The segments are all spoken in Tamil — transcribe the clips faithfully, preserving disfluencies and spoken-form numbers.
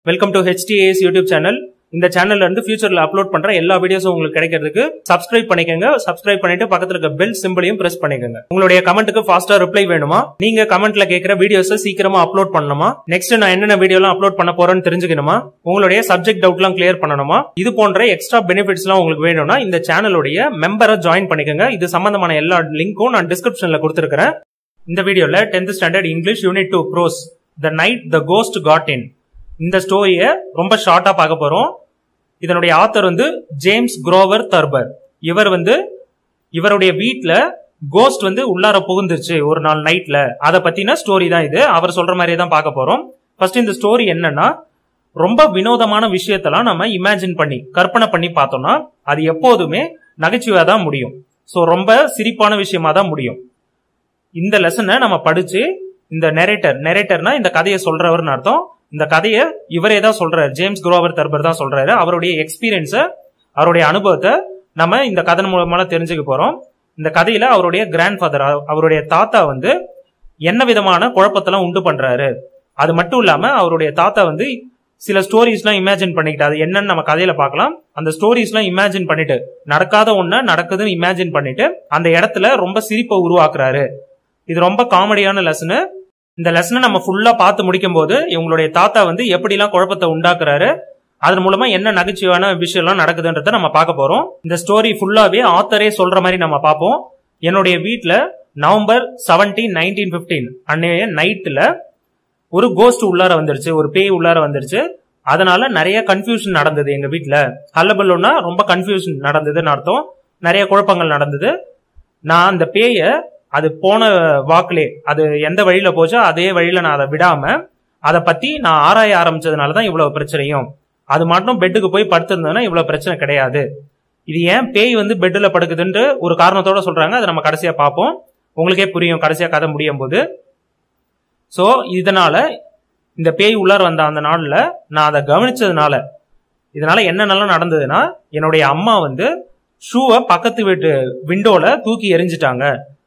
Welcome to H T A S YouTube channel. இந்த சேனல்ல இருந்து ஃபியூச்சர்ல அப்லோட் பண்ற எல்லா வீடியோஸும் உங்களுக்கு கிடைக்கிறதுக்கு சப்ஸ்கிரைப் பண்ணிக்கங்க. சப்ஸ்கிரைப் பண்ணிட்டு பக்கத்துல இருக்க பெல் சிம்பலையும் பிரஸ் பண்ணிக்கங்க. உங்களுடைய கமெண்ட்டுக்கு ஃபாஸ்டா ரிப்ளை வேணுமா? நீங்க கமெண்ட்ல கேக்குற வீடியோஸை சீக்கிரமா அப்லோட் பண்ணணுமா? நெக்ஸ்ட் நான் என்னென்ன வீடியோலாம் அப்லோட் பண்ண போறேன்னு தெரிஞ்சுக்கணுமா? உங்களுடைய சப்ஜெக்ட் டவுட்லாம் கிளியர் பண்ணணுமா? இது போன்ற எக்ஸ்ட்ரா பெனிஃபிட்ஸ்லாம் உங்களுக்கு வேணும்னா இந்த சேனலுடைய மெம்பரை ஜாயின் பண்ணிக்கங்க. இது சம்பந்தமான எல்லா லிங்க்கும் நான் டிஸ்கிரிப்ஷன்ல கொடுத்திருக்கிறேன். இந்த வீடியோல tenth standard English unit two prose the night the ghost got in இந்த ஸ்டோரியை ரொம்ப ஷார்ட்டா பார்க்க போறோம். இதனுடைய ஆத்தர் வந்து ஜேம்ஸ் குரோவர் தர்பர். இவர் வந்து இவருடைய வீட்டுல கோஸ்ட் வந்து உள்ளார புகுந்துருச்சு ஒரு நாள் நைட்ல. அதை பத்தின ஸ்டோரி தான் இது. அவர் சொல்ற மாதிரியே தான் பார்க்க போறோம். ஃபர்ஸ்ட் இந்த ஸ்டோரி என்னன்னா, ரொம்ப வினோதமான விஷயத்தெல்லாம் நம்ம இமேஜின் பண்ணி கற்பனை பண்ணி பார்த்தோம்னா அது எப்போதுமே நகைச்சுவையா தான் முடியும். சோ ரொம்ப சிரிப்பான விஷயமா தான் முடியும். இந்த லெசனை நம்ம படிச்சு இந்த நெரேட்டர் நெரேட்டர்னா இந்த கதையை சொல்றவர்னு அர்த்தம். இந்த கதையை இவரே தான் சொல்றாரு, ஜேம்ஸ் குரோவர் தர்பர் தான் சொல்றாரு. அவருடைய எக்ஸ்பீரியன்ஸ, அவருடைய அனுபவத்தை நம்ம இந்த கதை மூலமா தெரிஞ்சுக்க போறோம். இந்த கதையில அவருடைய கிராண்ட் ஃபாதர், அவருடைய தாத்தா வந்து என்ன விதமான குழப்பத்தெல்லாம் உண்டு பண்றாரு. அது மட்டும் இல்லாம அவருடைய தாத்தா வந்து சில ஸ்டோரிஸ் எல்லாம் இமேஜின் பண்ணிக்கிட்டு, அது என்னன்னு நம்ம கதையில பார்க்கலாம். அந்த ஸ்டோரிஸ் எல்லாம் இமேஜின் பண்ணிட்டு, நடக்காத ஒண்ணு நடக்குதுன்னு இமேஜின் பண்ணிட்டு அந்த இடத்துல ரொம்ப சிரிப்பை உருவாக்குறாரு. இது ரொம்ப காமெடியான லெசனு. இந்த லெசனை நம்ம ஃபுல்லா பார்த்து முடிக்கும் போது இவங்களுடைய தாத்தா வந்து எப்படி எல்லாம் குழப்பத்தை உண்டாக்குறாரு, அதன் மூலமா என்ன நகைச்சுவையான விஷயம் எல்லாம் நடக்குதுன்றத நம்ம பார்க்க போறோம். இந்த ஸ்டோரி ஃபுல்லாவே ஆத்தரே சொல்ற மாதிரி நம்ம பார்ப்போம். என்னுடைய வீட்டுல நவம்பர் செவன்டீன் நைன்டீன் பிப்டீன் அன்னைய நைட்ல ஒரு கோஸ்ட் உள்ளார வந்துருச்சு, ஒரு பேய் உள்ளார வந்துருச்சு. அதனால நிறைய கன்ஃபியூஷன் நடந்தது எங்க வீட்டுல. ஹல்லபல்லோன்னா ரொம்ப கன்ஃபியூஷன் நடந்ததுன்னு அர்த்தம். நிறைய குழப்பங்கள் நடந்தது. நான் அந்த பேய அது போன வாக்குலே, அது எந்த வழியில போச்சோ அதே வழியில நான் அதை விடாம அதை பத்தி நான் ஆராய ஆரம்பிச்சதுனாலதான் இவ்வளவு பிரச்சனையும். அது மட்டும் பெட்டுக்கு போய் படுத்திருந்ததுன்னா இவ்வளவு பிரச்சனை கிடையாது. இது ஏன் பேய் வந்து பெட்டுல படுக்குதுன்னு ஒரு காரணத்தோட சொல்றாங்க. அதை நம்ம கடைசியா பார்ப்போம், உங்களுக்கே புரியும் கடைசியா கதை முடியும் போது. சோ இதனால இந்த பேய் உள்ளார வந்த அந்த நாள்ல நான் அதை கவனிச்சதுனால இதனால என்னென்னலாம் நடந்ததுன்னா, என்னுடைய அம்மா வந்து ஷூவை பக்கத்து வீட்டு விண்டோல தூக்கி எரிஞ்சிட்டாங்க.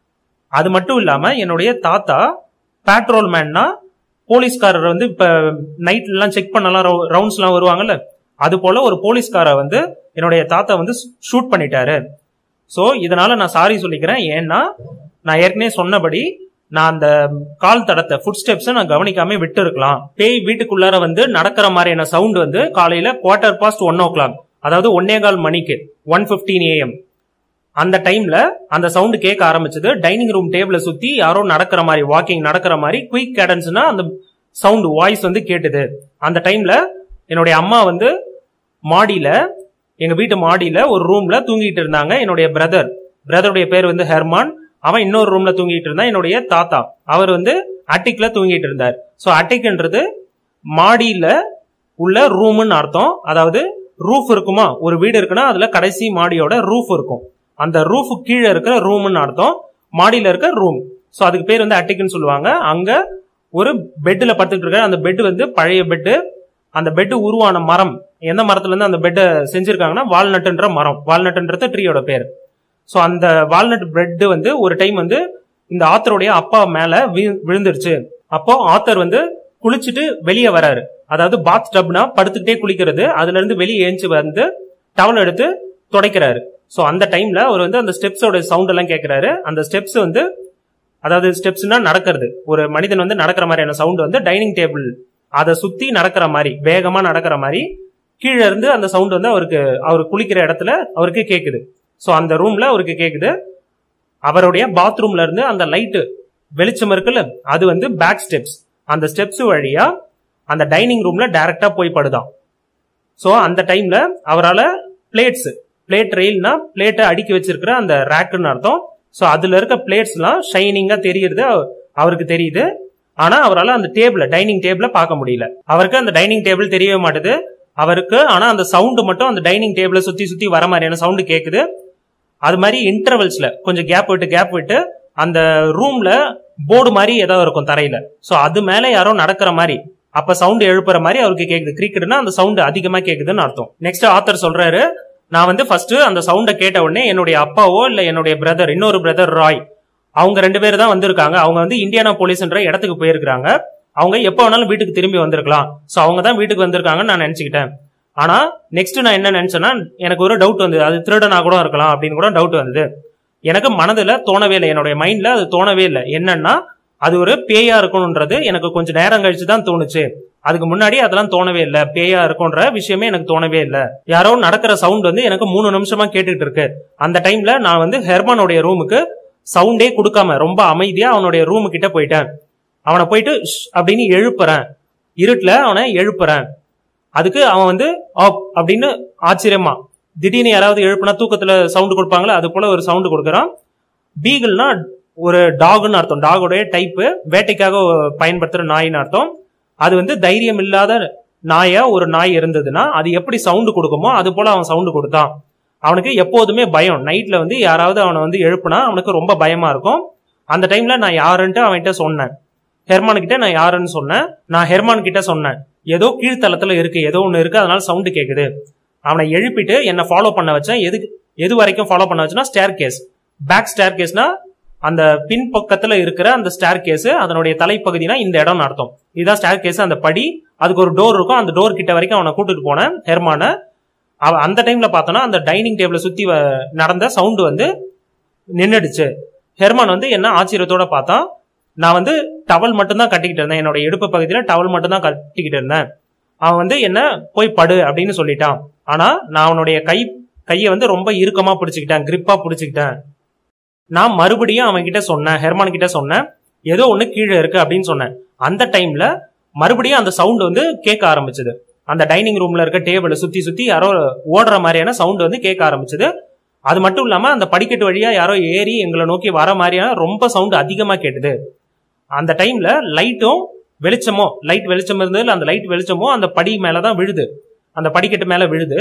அது மட்டும் இல்லாம என்னுடைய தாத்தா பேட்ரோல் மேன்னா, போலீஸ்காரர் வந்து இப்ப நைட்ல எல்லாம் செக் பண்ணலாம், ரவுண்ட்ஸ் எல்லாம் வருவாங்கல்ல, அது போல ஒரு போலீஸ்கார வந்து என்னுடைய தாத்தா வந்து ஷூட் பண்ணிட்டாரு. சோ இதனால நான் சாரி சொல்லிக்கிறேன். ஏன்னா நான் ஏற்கனவே சொன்னபடி நான் அந்த கால் தடத்தை, ஃபுட் ஸ்டெப்ஸ் நான் கவனிக்காம விட்டு இருக்கலாம். பேய் வீட்டுக்குள்ளார வந்து நடக்கிற மாதிரியான சவுண்ட் வந்து காலையில quarter past one o'clock, அதாவது ஒன்னே கால் மணிக்கு, ஒன் பிப்டீன் ஏஎம் அந்த டைம்ல அந்த சவுண்ட் கேட்க ஆரம்பிச்சது. டைனிங் ரூம் டேபிள சுத்தி யாரோ நடக்கிற மாதிரி, வாக்கிங் நடக்கிற மாதிரி குயிக் கேடன்ஸ்னா அந்த சவுண்ட் வாய்ஸ் வந்து கேட்டுது. அந்த டைம்ல என்னுடைய அம்மா வந்து மாடியில, எங்க வீட்டு மாடியில ஒரு ரூம்ல தூங்கிட்டு இருந்தாங்க. என்னுடைய பிரதர், பிரதருடைய பேர் வந்து ஹெர்மான், அவன் இன்னொரு ரூம்ல தூங்கிட்டு இருந்தான். என்னுடைய தாத்தா அவர் வந்து அட்டிக்ல தூங்கிட்டு இருந்தார். சோ அட்டிக்ன்றது மாடியில உள்ள ரூம்னு அர்த்தம். அதாவது ரூஃப் இருக்குமா, ஒரு வீடு இருக்குன்னா அதுல கடைசி மாடியோட ரூஃப் இருக்கும். அந்த ரூஃப் கீழே இருக்கிற ரூம்னு அர்த்தம், மாடியில இருக்க ரூம். சோ அதுக்கு பேர் வந்து அட்டிக்னு சொல்லுவாங்க. அங்க ஒரு பெட்ல படுத்துட்டு இருக்க, அந்த பெட் வந்து பழைய பெட்டு. அந்த பெட் உருவான மரம், எந்த மரத்துல இருந்து அந்த பெட்டை செஞ்சிருக்காங்கன்னா வால்நட்ன்ற மரம், வால்நட்ன்றது ட்ரீயோட பேர். சோ அந்த வால்நட் பெட் வந்து ஒரு டைம் வந்து இந்த ஆத்தருடைய அப்பா மேல விழுந்துருச்சு. அப்போ ஆத்தர் வந்து குளிச்சுட்டு வெளியே வராரு. அதாவது பாத் டப்னா படுத்துக்கிட்டே குளிக்கிறது, அதுல இருந்து வெளியே ஏஞ்சி வந்து டவல் எடுத்து துடைக்கிறாரு. சோ அந்த டைம்ல அவர் வந்து அந்த ஸ்டெப்ஸோட சவுண்ட் எல்லாம் கேட்கிறாரு. அந்த ஸ்டெப்ஸ் வந்து, அதாவது ஸ்டெப்ஸ்னா நடக்கிறது, ஒரு மனிதன் வந்து நடக்கிற மாதிரியான சவுண்ட் வந்து டைனிங் டேபிள் அதை சுத்தி நடக்கிற மாதிரி, வேகமா நடக்கிற மாதிரி கீழே இருந்து அந்த சவுண்ட் வந்து அவருக்கு, அவர் குளிக்கிற இடத்துல அவருக்கு கேக்குது. சோ அந்த ரூம்ல அவருக்கு கேக்குது. அவருடைய பாத்ரூம்ல இருந்து அந்த லைட்டு வெளிச்சம் இருக்குல்ல, அது வந்து பேக் ஸ்டெப்ஸ், அந்த ஸ்டெப்ஸ் வழியா அந்த டைனிங் ரூம்ல டைரக்டா போய் படுதான். சோ அந்த டைம்ல அவரால் பிளேட்ஸ், பிளேட் ரெயில்னா பிளேட்டை அடுக்கி வச்சிருக்கிற அந்த ரேக்குன்னு அர்த்தம். சோ அதுல இருக்க பிளேட்ஸ் எல்லாம் ஷைனிங்கா தெரியுது, அவருக்கு தெரியுது. ஆனா அவரால் அந்த டேபிள், டைனிங் டேபிள பார்க்க முடியல. அவருக்கு அந்த டைனிங் டேபிள் தெரியவே மாட்டுது அவருக்கு. ஆனா அந்த சவுண்ட் மட்டும் அந்த டைனிங் டேபிள சுத்தி சுத்தி வர மாதிரியான சவுண்ட் கேக்குது. அது மாதிரி இன்டர்வல்ஸ்ல கொஞ்சம் கேப் விட்டு கேப் விட்டு அந்த ரூம்ல போர்டு மாதிரி ஏதாவது இருக்கும் தரையில. சோ அது மேல யாரோ நடக்கிற மாதிரி, அப்ப சவுண்ட் எழுப்புற மாதிரி அவருக்கு கேக்குது. கிரிக்கெட்னா அந்த சவுண்ட் அதிகமா கேக்குதுன்னு அர்த்தம். நெக்ஸ்ட் ஆத்தர் சொல்றாரு, நான் வந்து ஃபர்ஸ்ட் அந்த சவுண்ட கேட்ட உடனே என்னுடைய அப்பாவோ இல்ல என்னுடைய பிரதர், இன்னொரு பிரதர் ராய், அவங்க ரெண்டு பேரும் தான் வந்திருக்காங்க. அவங்க வந்து இந்தியானா போலீஸ்ன்ற இடத்துக்கு போயிருக்காங்க. அவங்க எப்ப வேணாலும் வீட்டுக்கு திரும்பி வந்திருக்கலாம். சோ அவங்க தான் வீட்டுக்கு வந்திருக்காங்கன்னு நான் நினைச்சுக்கிட்டேன். ஆனா நெக்ஸ்ட் நான் என்ன நினைச்சேன்னா எனக்கு ஒரு டவுட் வந்தது, அது திருடனா கூட இருக்கலாம் அப்படின்னு கூட டவுட் வந்தது. எனக்கு மனதுல தோணவே இல்லை, என்னுடைய மைண்ட்ல அது தோணவே இல்லை. என்னன்னா அது ஒரு பேயா இருக்கணும்ன்றது எனக்கு கொஞ்சம் நேரம் கழிச்சு தான் தோணுச்சு. அதுக்கு முன்னாடி அதெல்லாம் தோணவே இல்லை, பேயா இருக்கும்ன்ற விஷயமே எனக்கு தோணவே இல்லை. யாரோ நடக்கிற சவுண்ட் வந்து எனக்கு மூணு நிமிஷமா கேட்டுட்டு இருக்கு. அந்த டைம்ல நான் வந்து ஹெர்மானுடைய ரூமுக்கு சவுண்டே கொடுக்காம ரொம்ப அமைதியா அவனுடைய ரூமு கிட்ட போயிட்டேன். அவனை போயிட்டு அப்படின்னு எழுப்புறேன், இருட்டுல அவனை எழுப்புறேன். அதுக்கு அவன் வந்து ஆப் அப்படின்னு ஆச்சரியமா, திடீர்னு யாராவது எழுப்புனா தூக்கத்துல சவுண்ட் கொடுப்பாங்களா, அது போல ஒரு சவுண்ட் கொடுக்கறான். பீகிள்னா ஒரு டாக்னு அர்த்தம், டாகோடைய டைப்பு, வேட்டைக்காக பயன்படுத்துற நாயின்னு அர்த்தம். அது வந்து தைரியம் இல்லாத நாயா ஒரு நாய் இருந்ததுன்னா அது எப்படி சவுண்ட் கொடுக்குமோ அது போல அவன் சவுண்ட் கொடுத்தான். அவனுக்கு எப்போதுமே பயம், நைட்ல வந்து யாராவது அவனை வந்து எழுப்புனா அவனுக்கு ரொம்ப பயமா இருக்கும். அந்த டைம்ல நான் யாருன்ட்டு அவன்கிட்ட சொன்னேன், ஹெர்மான் கிட்ட நான் யாருன்னு சொன்னேன். நான் ஹெர்மான் கிட்ட சொன்னேன் ஏதோ கீழ்த்தளத்துல இருக்கு, ஏதோ ஒண்ணு இருக்கு, அதனால சவுண்ட் கேக்குது. அவனை எழுப்பிட்டு என்ன ஃபாலோ பண்ண வச்சேன். எது எது வரைக்கும் ஃபாலோ பண்ண வச்சேன்னா ஸ்டேர் கேஸ், பேக் ஸ்டேர் கேஸ்னா அந்த பின் பக்கத்துல இருக்கிற அந்த ஸ்டேர் கேஸ், அதனுடைய தலைப்பகுதினா இந்த இடம் அர்த்தம். இதுதான் ஸ்டேர் கேஸ், அந்த படி, அதுக்கு ஒரு டோர் இருக்கும். அந்த டோர் கிட்ட வரைக்கும் அவனை கூட்டிட்டு போனேன் ஹெர்மான. அந்த டைம்ல பார்த்தோன்னா அந்த டைனிங் டேபிள சுத்தி நடந்த சவுண்ட் வந்து நின்னுடுச்சு. ஹெர்மான் வந்து என்ன ஆச்சரியத்தோட பார்த்தான். நான் வந்து டவல் மட்டும் தான் கட்டிக்கிட்டு இருந்தேன், என்னோட இடுப்பு பகுதியில டவல் மட்டும் தான் கட்டிக்கிட்டு இருந்தேன். அவன் வந்து என்ன போய் படு அப்படின்னு சொல்லிட்டான். ஆனா நான் அவனுடைய கை கையை வந்து ரொம்ப இறுக்கமா பிடிச்சுக்கிட்டேன், கிரிப்பா பிடிச்சுக்கிட்டேன். நான் மறுபடியும் அவன் கிட்ட சொன்னேன், ஹெர்மான் கிட்ட சொன்னேன் ஏதோ ஒண்ணு கீழே இருக்கு அப்படின்னு சொன்னேன். அந்த டைம்ல மறுபடியும் அந்த சவுண்ட் வந்து கேட்க ஆரம்பிச்சது. அந்த டைனிங் ரூம்ல இருக்க டேபிளை சுத்தி சுத்தி யாரோ ஓடுற மாதிரியான சவுண்ட் வந்து கேட்க ஆரம்பிச்சது. அது மட்டும் இல்லாம அந்த படிக்கட்டு வழியா யாரோ ஏறி எங்களை நோக்கி வர மாதிரியான ரொம்ப சவுண்ட் அதிகமா கேட்டுது. அந்த டைம்ல லைட்டும் வெளிச்சமோ, லைட் வெளிச்சம் இருந்தது, அந்த லைட் வெளிச்சமோ அந்த படி மேலதான் விழுது, அந்த படிக்கட்டு மேல விழுது.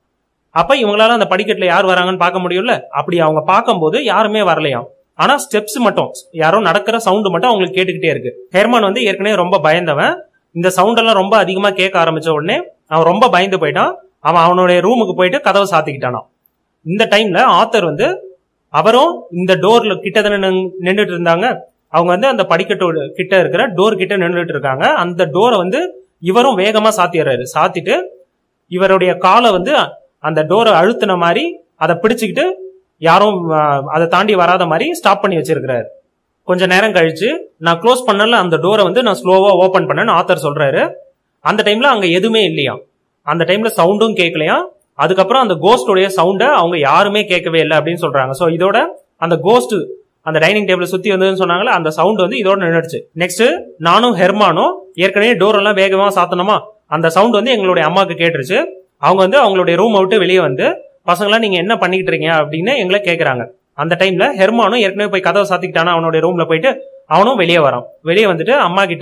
அப்ப இவங்களால அந்த படிக்கட்டுல யார் வராங்கன்னு பார்க்க முடியும்ல. அப்படி அவங்க பார்க்கும்போது யாருமே வரலையாம். ஆனா ஸ்டெப்ஸ் மட்டும், யாரோ நடக்கிற சவுண்ட் மட்டும் அவங்களுக்கு கேட்டுக்கிட்டே இருக்கு. ஹெர்மான் வந்து ஏற்கனவே ரொம்ப பயந்தவன். இந்த சவுண்ட் எல்லாம் ரொம்ப அதிகமா கேட்க ஆரம்பிச்ச உடனே அவன் ரொம்ப பயந்து போயிட்டான். அவன் அவனுடைய ரூமுக்கு போயிட்டு கதவை சாத்திக்கிட்டானான். இந்த டைம்ல ஆத்தர் வந்து அவரும் இந்த டோர்ல கிட்ட தானே நின்றுட்டு இருந்தாங்க. அவங்க வந்து அந்த படிக்கட்டு கிட்ட இருக்கிற டோர் கிட்ட நின்றுட்டு இருக்காங்க. அந்த டோரை வந்து இவரும் வேகமா சாத்திடுறாரு. சாத்திட்டு இவருடைய காலை வந்து அந்த டோரை அழுத்தின மாதிரி அதை பிடிச்சுக்கிட்டு யாரும் அதை தாண்டி வராத மாதிரி ஸ்டாப் பண்ணி வச்சிருக்கிறாரு. கொஞ்ச நேரம் கழிச்சு நான் க்ளோஸ் பண்ணல அந்த டோரை வந்து நான் ஸ்லோவா ஓபன் பண்ணேன்னு ஆத்தர் சொல்றாரு. அந்த டைம்ல அங்க எதுவுமே இல்லையா, அந்த டைம்ல சவுண்டும் கேட்கலையா. அதுக்கப்புறம் அந்த கோஸ்டோடைய சவுண்ட அவங்க யாருமே கேட்கவே இல்லை அப்படின்னு சொல்றாங்க. சோ இதோட அந்த கோஸ்ட் அந்த டைனிங் டேபிள் சுத்தி வந்ததுன்னு சொன்னாங்களா, அந்த சவுண்ட் வந்து இதோட நின்றுச்சு. நெக்ஸ்ட் நானும் ஹெர்மானும் ஏற்கனவே டோர் எல்லாம் வேகமா சாத்தனமா, அந்த சவுண்ட் வந்து எங்களுடைய அம்மாவுக்கு கேட்டுருச்சு. அவங்க வந்து அவங்களுடைய ரூம் விட்டு வெளியே வந்து பசங்களா நீங்க என்ன பண்ணிக்கிட்டு இருக்கீங்க அப்படின்னு எங்களை கேட்கறாங்க. அந்த டைம்ல ஹெர்மானும் ஏற்கனவே போய் கதவை சாத்திக்கிட்டானா அவனுடைய ரூம்ல போயிட்டு அவனும் வெளியே வரான். வெளியே வந்துட்டு அம்மா கிட்ட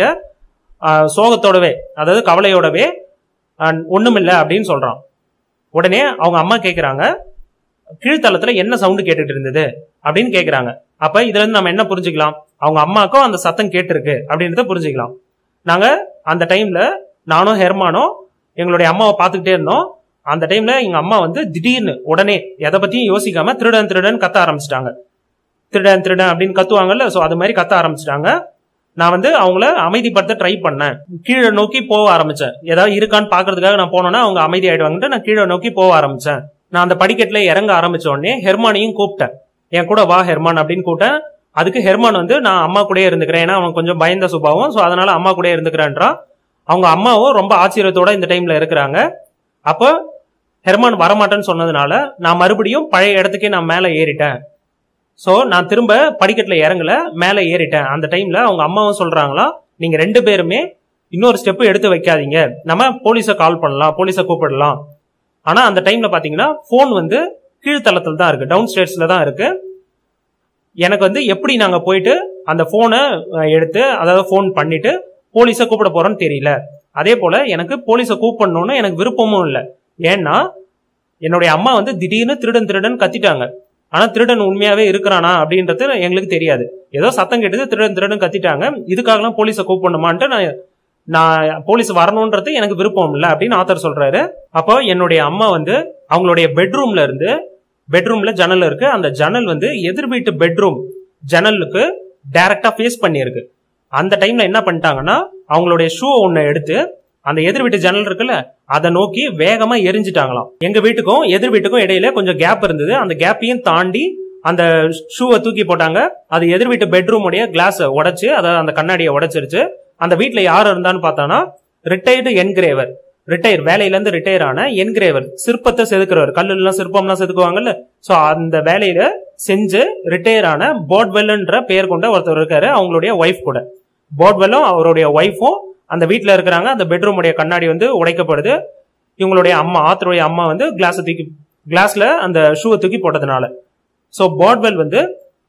சோகத்தோடவே, அதாவது கவலையோடவே ஒண்ணுமில்ல அப்படின்னு சொல்றான். உடனே அவங்க அம்மா கேட்கறாங்க கீழ்த்தளத்துல என்ன சவுண்டு கேட்டுட்டு இருந்தது அப்படின்னு கேட்கறாங்க. அப்ப இதுல இருந்து நம்ம என்ன புரிஞ்சுக்கலாம், அவங்க அம்மாக்கும் அந்த சத்தம் கேட்டிருக்கு அப்படின்றத புரிஞ்சுக்கலாம். நாங்க அந்த டைம்ல நானும் ஹெர்மானும் எங்களுடைய அம்மாவை பார்த்துக்கிட்டே இருந்தோம். அந்த டைம்ல எங்க அம்மா வந்து திடீர்னு உடனே எதை பத்தியும் யோசிக்காம திருடன் திருடன் கத்த ஆரம்பிச்சிட்டாங்க. திருடன் திருடன் அப்படின்னு கத்துவாங்கல்ல, சோ அது மாதிரி கத்த ஆரம்பிச்சிட்டாங்க. நான் வந்து அவங்கள அமைதிப்படுத்த ட்ரை பண்ணேன். கீழே நோக்கி போக ஆரம்பிச்சேன். ஏதாவது இருக்கான்னு பாக்குறதுக்காக நான் போனோன்னா அவங்க அமைதி ஆயிடுவாங்கன்ட்டு நான் கீழே நோக்கி போக ஆரம்பிச்சேன். நான் அந்த படிக்கட்டுல இறங்க ஆரம்பிச்ச உடனே ஹெர்மானையும் கூப்பிட்டேன். என் கூட வா ஹெர்மான் அப்படின்னு கூப்பிட்டேன். அதுக்கு ஹெர்மான் வந்து நான் அம்மா கூட இருந்துக்கிறேன், ஏன்னா அவன் கொஞ்சம் பயந்த சுபாவம், சோ அதனால அம்மா கூட இருந்துக்கிறேன்றான். அவங்க அம்மாவும் ரொம்ப ஆச்சரியத்தோட இந்த டைம்ல இருக்கிறாங்க. அப்போ ஹெர்மான் வரமாட்டேன்னு சொன்னதுனால நான் மறுபடியும் பழைய இடத்துக்கே நான் மேல ஏறிட்டேன். சோ நான் திரும்ப படிக்கட்டுல இறங்கல, மேல ஏறிட்டேன். அந்த டைம்ல அவங்க அம்மாவும் சொல்றாங்களா, நீங்க ரெண்டு பேருமே இன்னொரு ஸ்டெப் எடுத்து வைக்காதீங்க, நம்ம போலீஸை கால் பண்ணலாம், போலீஸை கூப்பிடலாம். ஆனா அந்த டைம்ல பாத்தீங்கன்னா போன் வந்து கீழ்த்தளத்துல தான் இருக்கு, டவுன் ஸ்டேர்ஸ்ல தான் இருக்கு. எனக்கு வந்து எப்படி நாங்க போயிட்டு அந்த போனை எடுத்து, அதாவது போன் பண்ணிட்டு போலீஸை கூப்பிட போறோம்னு தெரியல. அதே போல எனக்கு போலீஸை கூப்பிடணும்னு எனக்கு விருப்பமும் இல்லை. ஏன்னா என்னுடைய அம்மா வந்து திடீர்னு திருடன் திருடன் கத்திட்டாங்க. ஆனா திருடன் உண்மையாவே இருக்கிறானா அப்படின்றது எங்களுக்கு தெரியாது. ஏதோ சத்தம் கேட்டது, திருடன் திருடன் கத்திட்டாங்க, இதுக்காகலாம் போலீஸை கூப்பிடணுமான்ட்டு நான் நான் போலீஸ் வரணும்ன்றது எனக்கு விருப்பம் இல்லை அப்படின்னு ஆத்தர் சொல்றாரு. அப்போ என்னுடைய அம்மா வந்து அவங்களுடைய பெட்ரூம்ல இருந்து, பெட்ரூம்ல ஜன்னல் இருக்கு, அந்த ஜன்னல் வந்து எதிர் வீட்டு பெட்ரூம் ஜன்னலுக்கு டைரக்டா ஃபேஸ் பண்ணிருக்கு. அந்த டைம்ல என்ன பண்ணிட்டாங்கன்னா அவங்களுடைய ஷூ ஒண்ணு எடுத்து அந்த எதிர் வீட்டு ஜன்னல் இருக்குல்ல அதை நோக்கி வேகமா எரிஞ்சிட்டாங்களாம். எங்க வீட்டுக்கும் எதிர் வீட்டுக்கும் இடையில கொஞ்சம் கேப் இருந்தது. அந்த கேப்பையும் தாண்டி அந்த ஷூவை தூக்கி போட்டாங்க. அது எதிர் வீட்டு பெட்ரூம் உடைய கிளாஸ் உடைச்சு, அதாவது அந்த கண்ணாடியை உடைச்சிருச்சு. அந்த வீட்டுல யாரு இருந்தான்னு பார்த்தானா ரிட்டையர்டு என்கிரேவர், ரிட்டையர் வேலையில இருந்து ரிட்டையர் ஆன என்கிரேவர், சிற்பத்தை செதுக்குறவர், கல்லு எல்லாம் சிற்பம் எல்லாம் செதுக்குவாங்கல்ல. சோ அந்த வேலையில செஞ்சு ரிட்டையர் ஆன போட்வெல்ன்ற பெயர் கொண்ட ஒருத்தர் இருக்காரு. அவங்களுடைய ஒய்ஃப் கூட. போட்வெல்லும் அவருடைய ஒய்ஃபும் அந்த வீட்டுல இருக்கிறாங்க. அந்த பெட்ரூம் உடைய கண்ணாடி வந்து உடைக்கப்படுது. இவங்களுடைய அம்மா, ஆத்தருடைய அம்மா வந்து கிளாஸ் தூக்கி கிளாஸ்ல அந்த ஷூவை தூக்கி போட்டதுனால. சோ போட்வெல் வந்து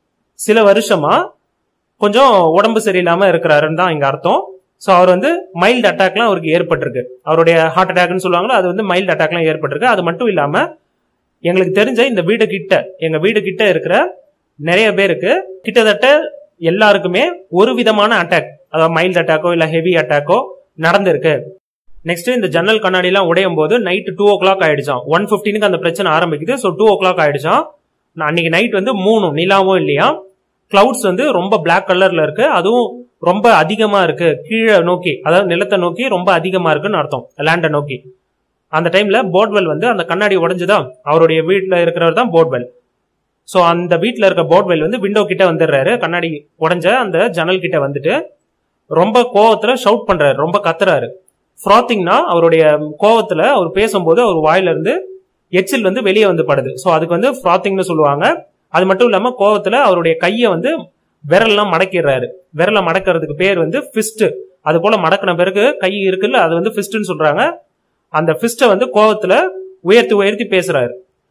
சில வருஷமா கொஞ்சம் உடம்பு சரியில்லாம இருக்கிறாருன்னு தான் இங்க அர்த்தம். சோ அவர் வந்து மைல்டு அட்டாக்லாம் அவருக்கு ஏற்பட்டிருக்கு. அவருடைய ஹார்ட் அட்டாக்னு சொல்லுவாங்களோ அது வந்து மைல்டு அட்டாக்லாம் ஏற்பட்டிருக்கு. அது மட்டும் இல்லாம எங்களுக்கு தெரிஞ்ச இந்த வீடு கிட்ட, எங்க வீடு கிட்ட இருக்கிற நிறைய பேருக்கு கிட்டத்தட்ட எல்லாருக்குமே ஒரு விதமான அட்டாக், அதாவது மைல்டு அட்டாக்கோ இல்ல ஹெவி அட்டாக்கோ நடந்திருக்கு. நெக்ஸ்ட் இந்த ஜன்னல் கண்ணாடி எல்லாம் உடையும் போது நைட் டூ ஓ கிளாக் ஆயிடுச்சான். ஒன் பிப்டீனுக்கு அந்த பிரச்சனை ஆரம்பிக்குது. சோ டூ ஓ கிளாக் ஆயிடுச்சான். அன்னைக்கு நைட் வந்து மூணும் நிலாவும் இல்லையா, கிளவுட்ஸ் வந்து ரொம்ப பிளாக் கலர்ல இருக்கு. அதுவும் ரொம்ப அதிகமா இருக்கு கீழே நோக்கி, அதாவது நிலத்தை நோக்கி ரொம்ப அதிகமா இருக்குன்னு அர்த்தம், லேண்டை நோக்கி. அந்த டைம்ல போட்வெல் வந்து அந்த கண்ணாடி உடைஞ்சுதான், அவருடைய வீட்டுல இருக்கிறவர் தான் போட்வெல். சோ அந்த வீட்டுல இருக்க போட்வெல் வந்து விண்டோ கிட்ட வந்துடுறாரு. கண்ணாடி உடைஞ்ச அந்த ஜன்னல் கிட்ட வந்துட்டு ரொம்ப கோவத்துல ஷவுட் பண்றாரு, ரொம்ப கத்துறாரு. ஃப்ராத்திங்னா அவருடைய கோவத்துல அவர் பேசும்போது அவர் வாயில இருந்து எச்சில் வந்து வெளியே வந்து படுது. சோ அதுக்கு வந்து ஃப்ராத்திங்னு சொல்லுவாங்க. அது மட்டும் இல்லாம கோவத்துல அவருடைய கையை வந்து விரல்லாம் மடக்கிடுறாரு. விரல மடக்கிறதுக்கு பேர் வந்து ஃபிஸ்ட். அது போல மடக்கின பிறகு கை இருக்குல்ல, அது வந்து ஃபிஸ்ட்னு சொல்றாங்க. அந்த ஃபிஸ்ட வந்து கோவத்துல உயர்த்தி உயர்த்தி பேசுறாரு.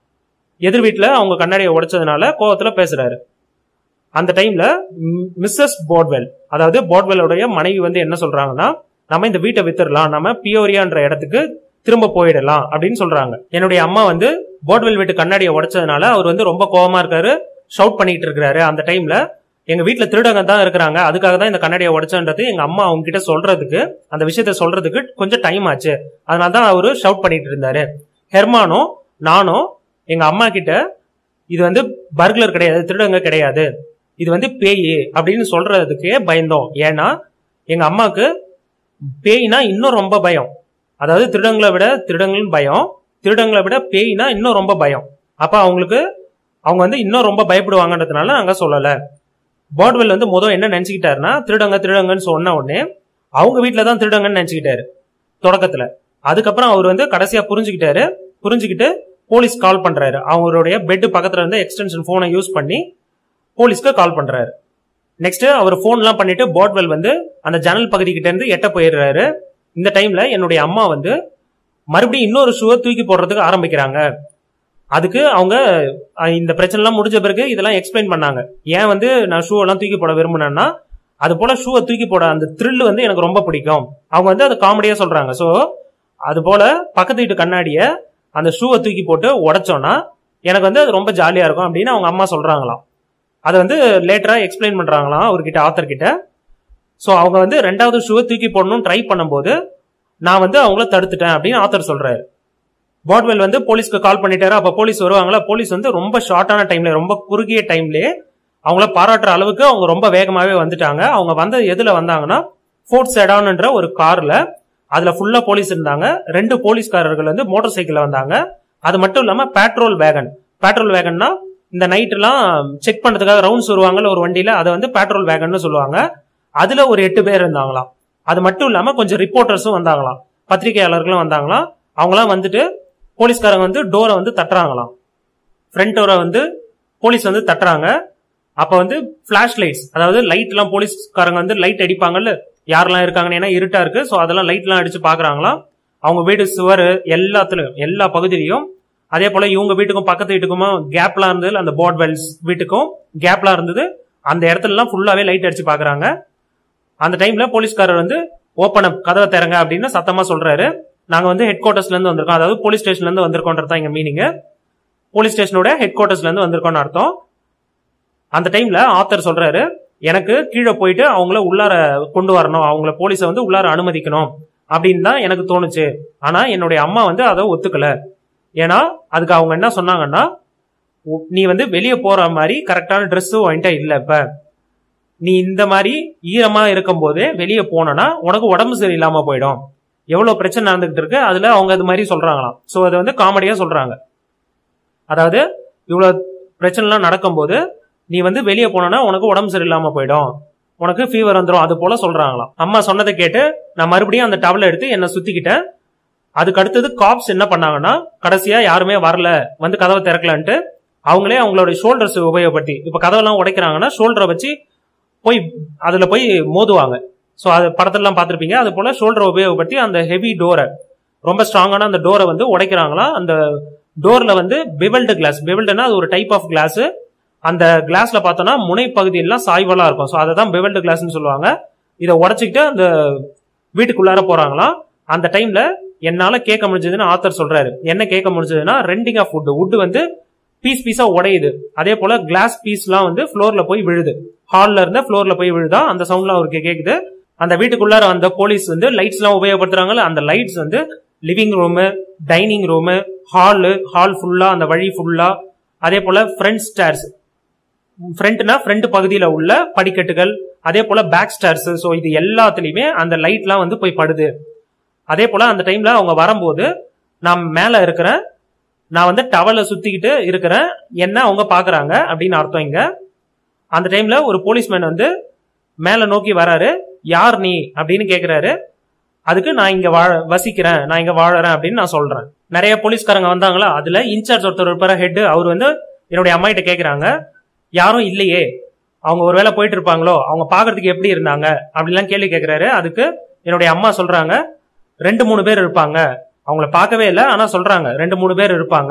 எதிர் வீட்டுல அவங்க கண்ணாடியை உடைச்சதுனால கோவத்துல பேசுறாரு. அந்த டைம்ல மிஸ்ஸஸ் போட்வெல், அதாவது போட்வெல்லுடைய மனைவி வந்து என்ன சொல்றாங்கன்னா, நம்ம இந்த வீட்டை வித்துடலாம், நம்ம பியோரியான்ற இடத்துக்கு திரும்ப போயிடலாம் அப்படின்னு சொல்றாங்க. என்னுடைய அம்மா வந்து போட்வெல் வீட்டு கண்ணாடியை உடைச்சதுனால அவர் வந்து ரொம்ப கோவமா இருக்காரு, ஷவுட் பண்ணிட்டு இருக்காரு. அந்த டைம்ல எங்க வீட்டுல திருடங்க தான் இருக்கிறாங்க, அதுக்காக தான் இந்த கண்ணாடியை உடைச்சன்றது எங்க அம்மா அவங்க கிட்ட சொல்றதுக்கு, அந்த விஷயத்த சொல்றதுக்கு கொஞ்சம் டைம் ஆச்சு. அதனாலதான் அவரு ஷவுட் பண்ணிட்டு இருந்தாரு. ஹெர்மானும் நானும் எங்க அம்மா கிட்ட இது வந்து பர்குலர் கிடையாது, திருடங்க கிடையாது, இது வந்து பேய் அப்படின்னு சொல்றதுக்கே பயந்தோம். ஏன்னா எங்க அம்மாக்கு பேய்னா இன்னும் ரொம்ப பயம். அதாவது திருடங்களை விட திருடங்களும் பயம், திருடங்களை விட பேய்னா இன்னும் ரொம்ப பயம். அப்ப அவங்களுக்கு அவங்க வந்து இன்னும் ரொம்ப பயப்படுவாங்கன்றதுனால நாங்க சொல்லல. போட்வெல் வந்து முதல் என்ன நினைச்சுக்கிட்டாருன்னா, திருடங்க திருடங்கன்னு சொன்ன உடனே அவங்க வீட்டுலதான் திருடங்கன்னு நினைச்சுக்கிட்டாரு தொடக்கத்துல. அதுக்கப்புறம் அவர் வந்து கடைசியா புரிஞ்சுக்கிட்டாரு. புரிஞ்சுக்கிட்டு போலீஸ் கால் பண்றாரு. அவருடைய பெட் பக்கத்துல இருந்து எக்ஸ்டென்ஷன் போனை யூஸ் பண்ணி போலீஸ்க்கு கால் பண்றாரு. நெக்ஸ்ட் அவர் போன் எல்லாம் பண்ணிட்டு போட்வெல் வந்து அந்த ஜன்னல் பகுதி கிட்ட இருந்து எட்ட போயிடுறாரு. இந்த டைம்ல என்னுடைய அம்மா வந்து மறுபடியும் இன்னொரு ஷூவை தூக்கி போடுறதுக்கு ஆரம்பிக்கிறாங்க. அதுக்கு அவங்க இந்த பிரச்சனை எல்லாம் முடிஞ்ச பிறகு இதெல்லாம் எக்ஸ்பிளைன் பண்ணாங்க. ஏன் வந்து நான் ஷூ எல்லாம் தூக்கி போட விரும்பினேன்னா, அது போல ஷூவை தூக்கி போட அந்த த்ரில் வந்து எனக்கு ரொம்ப பிடிக்கும். அவங்க வந்து அது காமெடியா சொல்றாங்க. சோ அது போல பக்கத்து வீட்டு கண்ணாடிய அந்த ஷூவை தூக்கி போட்டு உடைச்சோம்னா எனக்கு வந்து அது ரொம்ப ஜாலியா இருக்கும் அப்படின்னு அவங்க அம்மா சொல்றாங்களாம். அதை வந்து லேட்டரா எக்ஸ்பிளைன் பண்றாங்களாம் அவர்கிட்ட, ஆத்தர் கிட்ட. சோ அவங்க வந்து ரெண்டாவது ஷூவை தூக்கி போடணும்னு ட்ரை பண்ணும்போது நான் வந்து அவங்கள தடுத்துட்டேன் அப்படின்னு ஆத்தர் சொல்றாரு. போட்வெல் வந்து போலீஸ்க்கு கால் பண்ணிட்டாரு. அப்ப போலீஸ் வருவாங்களா, போலீஸ் வந்து ரொம்ப ஷார்ட்டான டைம்ல, ரொம்ப குறுகிய டைம்லயே அவங்கள பாராட்டுற அளவுக்கு அவங்க ரொம்ப வேகமாவே வந்துட்டாங்க. அவங்க வந்து எதுல வந்தாங்கன்னா ஃபோர்ட் செடான்ன்ற ஒரு கார்ல, அதுல ஃபுல்லா போலீஸ் இருந்தாங்க. ரெண்டு போலீஸ்காரர்கள் வந்து மோட்டார் சைக்கிள்ல வந்தாங்க. அது மட்டும் இல்லாம பேட்ரோல் வேகன், பேட்ரோல் வேகன்னா இந்த நைட் எல்லாம் செக் பண்றதுக்காக ரவுண்ட்ஸ் வருவாங்கல்ல ஒரு வண்டியில, அதை வந்து பேட்ரோல் வேகன்னு சொல்லுவாங்க. அதுல ஒரு எட்டு பேர் இருந்தாங்களாம். அது மட்டும் இல்லாம கொஞ்சம் ரிப்போர்ட்டர்ஸும் வந்தாங்களாம், பத்திரிகையாளர்களும் வந்தாங்களாம். அவங்களாம் வந்துட்டு போலீஸ்காரங்க வந்து டோரை வந்து தட்டுறாங்களாம், ஃப்ரண்ட் டோரை வந்து போலீஸ் வந்து தட்டுறாங்க. அப்ப வந்து பிளாஷ் லைட்ஸ், அதாவது லைட் எல்லாம் போலீஸ்காரங்க வந்து லைட் அடிப்பாங்கல்ல யாரெல்லாம் இருக்காங்கன்னு, ஏன்னா இருட்டா இருக்கு. சோ அதெல்லாம் லைட் எல்லாம் அடிச்சு பாக்குறாங்களாம். அவங்க வீடு சுவர் எல்லாத்துலயும், எல்லா பகுதியிலையும். அதே போல இவங்க வீட்டுக்கும் பக்கத்து வீட்டுக்கும் கேப்லாம் இருந்தது, அந்த போட்வெல்ஸ் வீட்டுக்கும் கேப்லாம் இருந்தது. அந்த இடத்துல எல்லாம் ஃபுல்லாவே லைட் அடிச்சு பாக்குறாங்க. அந்த டைம்ல போலீஸ்காரர் வந்து ஓப்பன் அப், கதவை திறங்க அப்படின்னு சத்தமா சொல்றாரு. நாங்க வந்து ஹெட் குவார்டர்ஸ்ல இருந்து வந்திருக்கோம், அதாவது போலீஸ் ஸ்டேஷன்ல இருந்து வந்திருக்கோன்றதான் இங்க மீனிங். போலீஸ் ஸ்டேஷனோட ஹெட் குவார்டர்ஸ்ல இருந்து வந்திருக்கோம்னு அர்த்தம். அந்த டைம்ல ஆத்தர் சொல்றாரு, எனக்கு கீழே போயிட்டு அவங்கள உள்ளார கொண்டு வரணும், அவங்கள போலீஸ வந்து உள்ளார அனுமதிக்கணும் அப்படின்னு தான் எனக்கு தோணுச்சு. ஆனா என்னுடைய அம்மா வந்து அதை ஒத்துக்கல. ஏன்னா அதுக்கு அவங்க என்ன சொன்னாங்கன்னா, நீ வந்து வெளியே போற மாதிரி கரெக்டான ட்ரெஸ்ஸும் வாங்கிட்டா இல்ல, இப்ப நீ இந்த மாதிரி ஈரமா இருக்கும் போது வெளியே போனோம்னா உனக்கு உடம்பு சரியில்லாம போயிடும். எவ்வளவு பிரச்சனை நடந்துகிட்டு இருக்கு அதுல அவங்க அது மாதிரி சொல்றாங்களாம். சோ அது வந்து காமெடியா சொல்றாங்க. அதாவது இவ்வளவு பிரச்சனை எல்லாம் நடக்கும் போது நீ வந்து வெளியே போனோம்னா உனக்கு உடம்பு சரியில்லாம போயிடும், உனக்கு ஃபீவர் வந்துடும், அது போல சொல்றாங்களாம். அம்மா சொன்னதை கேட்டு நான் மறுபடியும் அந்த டவலை எடுத்து என்ன சுத்திக்கிட்டேன். அதுக்கு அடுத்தது காப்ஸ் என்ன பண்ணாங்கன்னா, கடைசியா யாருமே வரல, வந்து கதவை திறக்கலான்ட்டு அவங்களே அவங்களோட ஷோல்டர்ஸ் உபயோகப்படுத்தி, இப்ப கதவெல்லாம் உடைக்கிறாங்கன்னா ஷோல்டரை வச்சு போய் அதுல போய் மோதுவாங்க. சோ அது படத்தெல்லாம் பார்த்திருப்பீங்க. அது போல ஷோல்டரை உபயோகப்படுத்தி அந்த ஹெவி டோரை, ரொம்ப ஸ்ட்ராங்கான அந்த டோரை வந்து உடைக்கிறாங்களா. அந்த டோர்ல வந்து பிவல்டு கிளாஸ், பிவல்டுனா அது ஒரு டைப் ஆஃப் கிளாஸ். அந்த கிளாஸ்ல பார்த்தோம்னா முனைப்பகுதியெல்லாம் சாய்வலா இருக்கும். சோ அதை தான் பிவல்டு கிளாஸ்ன்னு சொல்லுவாங்க. இதை உடைச்சிக்கிட்டு அந்த வீட்டுக்குள்ளார போறாங்களாம். அந்த டைம்ல என்னால கேட்க முடிஞ்சதுன்னு ஆத்தர் சொல்றாரு. என்ன கேட்க முடிஞ்சதுன்னா, ரெண்டிங் ஆஃப் வுட், வுட் வந்து பீஸ் பீஸா உடையுது. அதே போல கிளாஸ் பீஸ் எல்லாம் வந்து ஃப்ளோர்ல போய் விழுது. ஹால்ல இருந்து ஃப்ளோர்ல போய் விழுதா அந்த சவுண்ட்லாம் அவருக்கு கேக்குது. அந்த வீட்டுக்குள்ளார அந்த போலீஸ் வந்து லைட்ஸ் எல்லாம் உபயோகப்படுத்துறாங்கல்ல, அந்த லைட்ஸ் வந்து living room, dining room, hall, hall ஃபுல்லா, அந்த வழி ஃபுல்லா, அதே போல ஃப்ரண்ட் ஸ்டேர்ஸ், ஃப்ரண்ட்னா ஃப்ரண்ட் பகுதியில உள்ள படிக்கட்டுகள், அதே போல பேக் ஸ்டேர்ஸ். சோ இது எல்லாத்துலயுமே அந்த லைட்லாம் வந்து போய் படுது. அதே போல அந்த டைம்ல அவங்க வரும்போது நான் மேல இருக்கிறேன், நான் வந்து டவலை சுத்திக்கிட்டு இருக்கிறேன், என்ன அவங்க பாக்குறாங்க அப்படின்னு அர்த்தம் இங்க. அந்த டைம்ல ஒரு போலீஸ்மேன் வந்து மேல நோக்கி வராரு. யார் நீ அப்படின்னு கேக்குறாரு. அதுக்கு நான் இங்க வாழ வசிக்கிறேன், நான் இங்க வாழறேன் அப்படின்னு நான் சொல்றேன். நிறைய போலீஸ்காரங்க வந்தாங்களா, அதுல இன்சார்ஜ் ஒருத்தர் இருப்பாரு, ஹெட். அவர் வந்து என்னுடைய அம்மா கிட்ட கேக்குறாங்க, யாரும் இல்லையே, அவங்க ஒருவேளை போயிட்டு இருப்பாங்களோ, அவங்க பாக்குறதுக்கு எப்படி இருந்தாங்க அப்படிலாம் கேள்வி கேட்கிறாரு. அதுக்கு என்னுடைய அம்மா சொல்றாங்க, ரெண்டு மூணு பேர் இருப்பாங்க, அவங்கள பார்க்கவே இல்லை, ஆனா சொல்றாங்க ரெண்டு மூணு பேர் இருப்பாங்க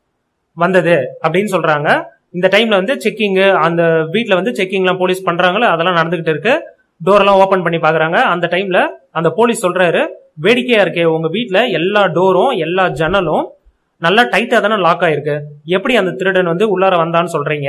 வந்தது அப்படின்னு சொல்றாங்க. இந்த டைம்ல வந்து செக்கிங், அந்த வீட்டுல வந்து செக்கிங் எல்லாம் போலீஸ் பண்றாங்களா, அதெல்லாம் நடந்துகிட்டு இருக்கு. டோர் எல்லாம் ஓபன் பண்ணி பாக்குறாங்க. அந்த டைம்ல அந்த போலீஸ் சொல்றாரு, வேடிக்கையா இருக்கே, உங்க வீட்டுல எல்லா டோரும் எல்லா ஜன்னலும் நல்லா டைட்டா தானே லாக் ஆயிருக்கு, எப்படி அந்த திருடன் வந்து உள்ளார வந்தான்னு சொல்றீங்க?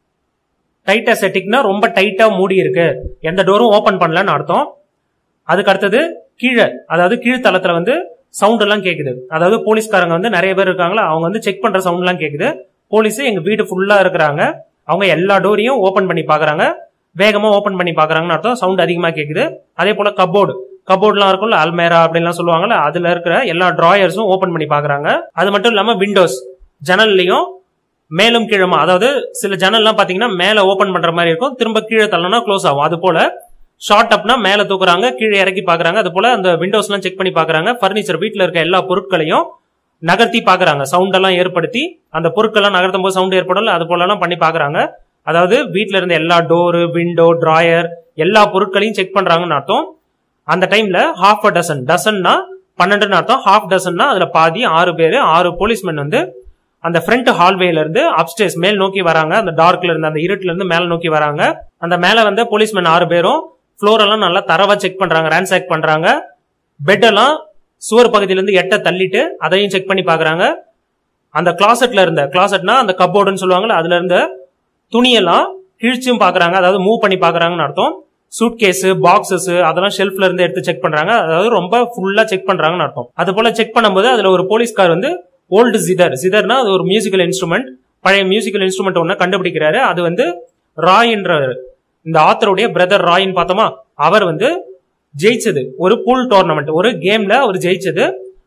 டைட்டா செட்டிக்னா ரொம்ப டைட்டா மூடி இருக்கு, எந்த டோரும் ஓபன் பண்ணலன்னு அர்த்தம். அதுக்கு அடுத்தது கீழே, அதாவது கீழ்த்தளத்துல வந்து சவுண்ட் எல்லாம் கேக்குது. அதாவது போலீஸ்காரங்க வந்து நிறைய பேர் இருக்காங்களா, அவங்க வந்து செக் பண்ற சவுண்ட் எல்லாம் கேக்குது. போலீஸ் எங்க வீடு ஃபுல்லா இருக்கிறாங்க, அவங்க எல்லா டோரையும் ஓபன் பண்ணி பாக்குறாங்க, வேகமா ஓபன் பண்ணி பாக்குறாங்கன்னு அர்த்தம். சவுண்ட் அதிகமா கேக்குது. அதே போல கபோர்டு, கபோர்ட் எல்லாம் இருக்கும்ல, அல்மேரா அப்படின்லாம் சொல்லுவாங்கல்ல, அதுல இருக்கிற எல்லா டிராயர்ஸும் ஓபன் பண்ணி பாக்குறாங்க. அது மட்டும் இல்லாம விண்டோஸ், ஜன்னல்லையும் மேலும் கீழமா, அதாவது சில ஜன்னல் எல்லாம் பாத்தீங்கன்னா மேல ஓபன் பண்ற மாதிரி இருக்கும், திரும்ப கீழே தள்ளனா க்ளோஸ் ஆகும். அது போல ஷார்ட் அப்னா மேல தூக்குறாங்க, கீழே இறக்கி பாக்குறாங்க. அது போல அந்த விண்டோஸ் எல்லாம் செக் பண்ணி பாக்குறாங்க. பர்னிச்சர், வீட்டுல இருக்க எல்லா பொருட்களையும் நகர்த்தி பாக்குறாங்க, சவுண்ட் எல்லாம் ஏற்படுத்தி, அந்த பொருட்கள் எல்லாம் நகர்த்தும் போது சவுண்ட் ஏற்படும், அது போல எல்லாம் பண்ணி பாக்குறாங்க. அதாவது வீட்டுல இருந்த எல்லா டோரு, விண்டோ, டிராயர், எல்லா பொருட்களையும் செக் பண்றாங்கன்னு அர்த்தம். அந்த டைம்ல ஹாஃப் அ டசன், டசன்னா பன்னெண்டுன்னு அர்த்தம், ஹாஃப் டசன்னா அதுல பாதி, ஆறு பேரு, ஆறு போலீஸ்மென் வந்து அந்த ஃப்ரண்ட் ஹால்வேல இருந்து அப்ஸ்டேர்ஸ் மேல் நோக்கி வராங்க. அந்த டார்க்ல இருந்து, அந்த இருட்டுல இருந்து மேல நோக்கி வராங்க. அந்த மேல வந்து போலீஸ்மென் ஆறு பேரும் ஃப்ளோர் எல்லாம் நல்லா தரவா செக் பண்றாங்க, ரேன்சாக் பண்றாங்க. பெட் எல்லாம் சுவர் பகுதியில இருந்து எட்ட தள்ளிட்டு அதையும் செக் பண்ணி பாக்குறாங்க. அந்த கிளாசெட்ல இருந்த, கிளாசெட்னா அந்த கபோர்டுன்னு சொல்லுவாங்கல்ல, அதுல இருந்த துணியெல்லாம் கிழிச்சும் பாக்குறாங்க, அதாவது மூவ் பண்ணி பாக்குறாங்கன்னு அர்த்தம். சூட் கேஸ், பாக்ஸஸ், அதெல்லாம் ஷெல்ஃப்ல இருந்து எடுத்து செக் பண்றாங்க, அதாவது ரொம்ப ஃபுல்லா செக் பண்றாங்கன்னு அர்த்தம். அது போல செக் பண்ணும்போது அதுல ஒரு போலீஸ்கார் வந்து ஓல்டு ஜிதர், ஜிதர்னா அது ஒரு மியூசிக்கல் இன்ஸ்ட்ருமெண்ட், பழைய மியூசிக்கல் இன்ஸ்ட்ருமெண்ட் ஒன்னு கண்டுபிடிக்கிறாரு. அது வந்து ராய் என்ற இந்த ஆத்தருடைய பிரதர் ராயின்னு பார்த்தோமா, அவர் வந்து ஜெயிச்சது ஒரு பூல் டோர்னமெண்ட், ஒரு கேம்ல அவர் ஜெயிச்சது.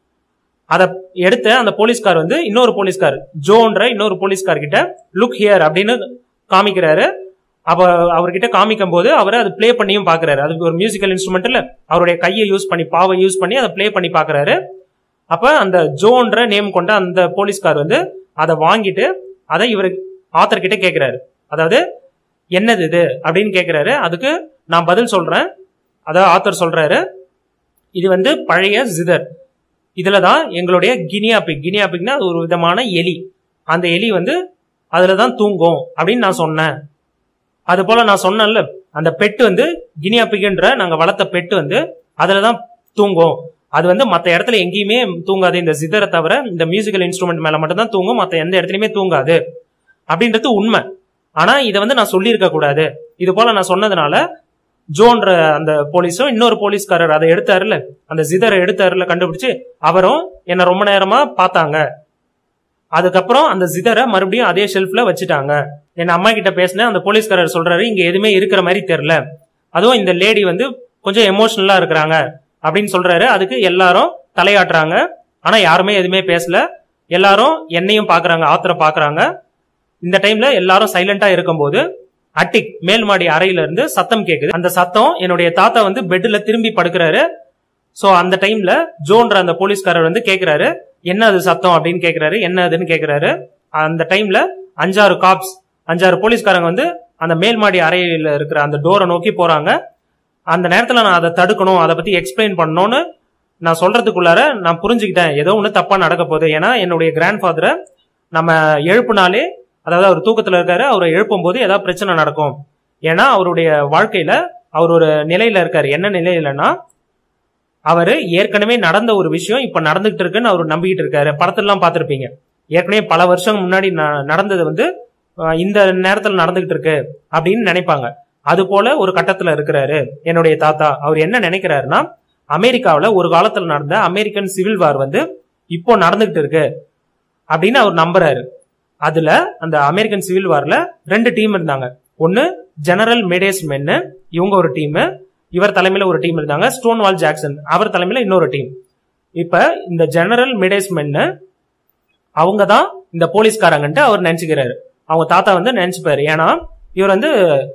அதை எடுத்த அந்த போலீஸ்கார் வந்து இன்னொரு போலீஸ்கார் ஜோன்ற இன்னொரு போலீஸ்கார் கிட்ட லுக் ஹியர் அப்படின்னு காமிக்கிறாரு. அப்ப அவர்கிட்ட காமிக்கும் போது அவர் அதை பிளே பண்ணியும் பாக்குறாரு. அதுக்கு ஒரு மியூசிக்கல் இன்ஸ்ட்ருமெண்ட் இல்ல, அவருடைய கையை யூஸ் பண்ணி, பாவை யூஸ் பண்ணி அதை பிளே பண்ணி பாக்குறாரு. அப்ப அந்த ஜோன்ற நேம் கொண்ட அந்த போலீஸ்கார் வந்து அதை வாங்கிட்டு அதை இவரு ஆத்தர் கிட்ட கேட்கிறாரு, அதாவது என்னது இது அப்படின்னு கேட்கிறாரு. அதுக்கு நான் பதில் சொல்றேன். அதாவது ஆத்தர் சொல்றாரு, இது வந்து பழைய ஜிதர், இதுலதான் எங்களுடைய கினியா பிக், கினியா பிக்னா அது ஒரு விதமான எலி, அந்த எலி வந்து அதுலதான் தூங்கும் அப்படின்னு நான் சொன்னேன். அது போல நான் சொன்னேன்ல, அந்த பெட்டு வந்து கினியா பிக்ன்ற நாங்க வளர்த்த பெட்டு வந்து அதுலதான் தூங்கும், அது வந்து மத்த இடத்துல எங்கேயுமே தூங்காது, இந்த ஜிதரை தவிர இந்த மியூசிக்கல் இன்ஸ்ட்ருமெண்ட் மேல மட்டும் தான் தூங்கும், மத்த எந்த இடத்துலயுமே தூங்காது அப்படின்றது உண்மை. ஆனா இதை வந்து நான் சொல்லியிருக்க கூடாது. இது போல நான் சொன்னதுனால ஜோன்ற அந்த போலீஸும் இன்னொரு போலீஸ்காரர் அதை எடுத்தாருல, அந்த ஜிதரை எடுத்தாருல கண்டுபிடிச்சு, அவரும் என்ன ரொம்ப நேரமா பார்த்தாங்க, அதுக்கப்புறம் அந்த ஜிதரை மறுபடியும் அதே ஷெல்ஃப்ல வச்சுட்டாங்க. என் அம்மா கிட்ட பேசினேன். அந்த போலீஸ்காரர் சொல்றாரு, இங்க எதுவுமே இருக்கிற மாதிரி தெரியல, அதுவும் இந்த லேடி வந்து கொஞ்சம் எமோஷனலா இருக்கிறாங்க அப்படின்னு சொல்றாரு. அதுக்கு எல்லாரும் தலையாட்டுறாங்க. ஆனா யாருமே எதுவுமே பேசல. எல்லாரும் என்னையும் பாக்குறாங்க, ஆத்தரை பாக்குறாங்க. இந்த டைம்ல எல்லாரும் சைலண்டா இருக்கும்போது அட்டிக் மேல் மாடி அறையில இருந்து சத்தம் கேக்குது. அந்த சத்தம் என்னுடைய தாத்தா வந்து பெட்ல திரும்பி படுக்கிறாரு. சோ அந்த டைம்ல ஜோன்ற அந்த போலீஸ்காரர் வந்து கேக்குறாரு, என்ன அது சத்தம் அப்படின்னு கேக்குறாரு. என்ன அதுன்னு கேக்குறாரு. அந்த டைம்ல அஞ்சாறு காப்ஸ் அஞ்சாறு போலீஸ்காரங்க வந்து அந்த மேல் மாடி அறையில இருக்கிற அந்த டோரை நோக்கி போறாங்க. அந்த நேரத்துல நான் அதை தடுக்கணும், அதை பத்தி எக்ஸ்பிளைன் பண்ணணும்னு நான் சொல்றதுக்குள்ளார நான் புரிஞ்சுக்கிட்டேன், ஏதோ ஒண்ணு தப்பா நடக்க போகுது. ஏன்னா என்னுடைய கிராண்ட் ஃபாதரை நம்ம எழுப்புனாலே, அதாவது அவர் தூக்கத்துல இருக்காரு, அவரை எழுப்பும் போது ஏதாவது பிரச்சனை நடக்கும். ஏன்னா அவருடைய வாழ்க்கையில அவர் ஒரு நிலையில இருக்காரு. என்ன நிலையிலன்னா, அவரு ஏற்கனவே நடந்த ஒரு விஷயம் இப்ப நடந்துகிட்டு இருக்குன்னு அவர் நம்பிக்கிட்டு இருக்காரு. படத்தெல்லாம் பார்த்திருப்பீங்க, ஏற்கனவே பல வருஷம் முன்னாடி நடந்தது வந்து இந்த நேரத்துல நடந்துகிட்டு இருக்கு அப்படின்னு நினைப்பாங்க. அது போல ஒரு கட்டத்துல இருக்கிறாரு என்னுடைய தாத்தா. அவர் என்ன நினைக்கிறாருன்னா, அமெரிக்காவில ஒரு காலத்துல நடந்த அமெரிக்கன் சிவில் வார் வந்து இப்போ நடந்துகிட்டு இருக்கு அப்படின்னு அவர் நம்புறாரு. அதுல அந்த அமெரிக்கன் சிவில் வார்ல ரெண்டு டீம் இருந்தாங்க. ஒன்னு ஜெனரல் மேடேஸ் மென்னு, இவங்க ஒரு டீம், இவர் தலைமையில ஒரு டீம் இருந்தாங்க. ஸ்டோன் வால் ஜாக்சன் அவர் தலைமையில இன்னொரு டீம். இப்ப இந்த ஜெனரல் மேடேஸ் மென்னு அவங்க தான் இந்த போலீஸ்காரங்கன்ட்டு அவர் நினைச்சுக்கிறாரு. அவங்க தாத்தா வந்து நினைச்சுப்பாரு. ஏன்னா இவர் வந்து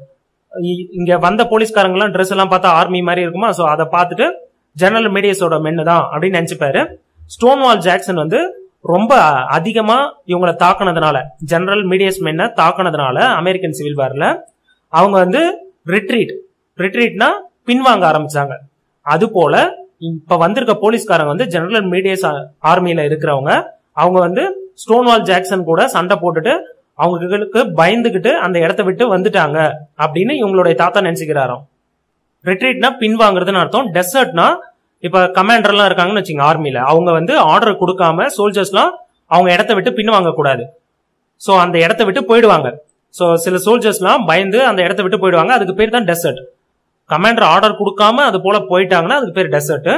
இங்க வந்த போலீஸ்காரங்க எல்லாம் ட்ரெஸ் எல்லாம் பார்த்தா ஆர்மி மாதிரி இருக்குமா, சோ அதை பார்த்துட்டு ஜெனரல் மீடியஸோட மென்னு தான் அப்படின்னு நினைச்சுப்பாரு. ஸ்டோன் வால் ஜாக்சன் வந்து ரொம்ப அதிகமா இவங்களை தாக்குனதுனால, ஜெனரல் மீடியஸ் மென்ன தாக்குனதுனால அமெரிக்கன் சிவில் வார்ல அவங்க வந்து ரிட்ரீட் ரிட்ரீட்னா பின்வாங்க ஆரம்பிச்சாங்க. அது போல இப்ப வந்திருக்க போலீஸ்காரங்க வந்து ஜெனரல் மீடியஸ் ஆர்மியில இருக்கிறவங்க, அவங்க வந்து ஸ்டோன் வால் ஜாக்சன் கூட சண்டை போட்டுட்டு அவங்களுக்கு பயந்துகிட்டு அந்த இடத்த விட்டு வந்துட்டாங்க அப்படின்னு இவங்களுடைய தாத்தா நினைச்சுக்கிறாராம். ரிட்ரீட்னா பின்வாங்குறதுன்னு அர்த்தம். டெசர்ட்னா இப்ப கமாண்டர் எல்லாம் இருக்காங்கன்னு வச்சுங்க ஆர்மில, அவங்க வந்து ஆர்டர் கொடுக்காம சோல்ஜர்ஸ் எல்லாம் அவங்க இடத்த விட்டு பின்வாங்க கூடாது. சோ அந்த இடத்த விட்டு போயிடுவாங்க. சோ சில சோல்ஜர்ஸ் எல்லாம் பயந்து அந்த இடத்த விட்டு போயிடுவாங்க. அதுக்கு பேர் தான் டெசர்ட். கமாண்டர் ஆர்டர் கொடுக்காம அது போல போயிட்டாங்கன்னா அதுக்கு பேர் டெசர்ட்.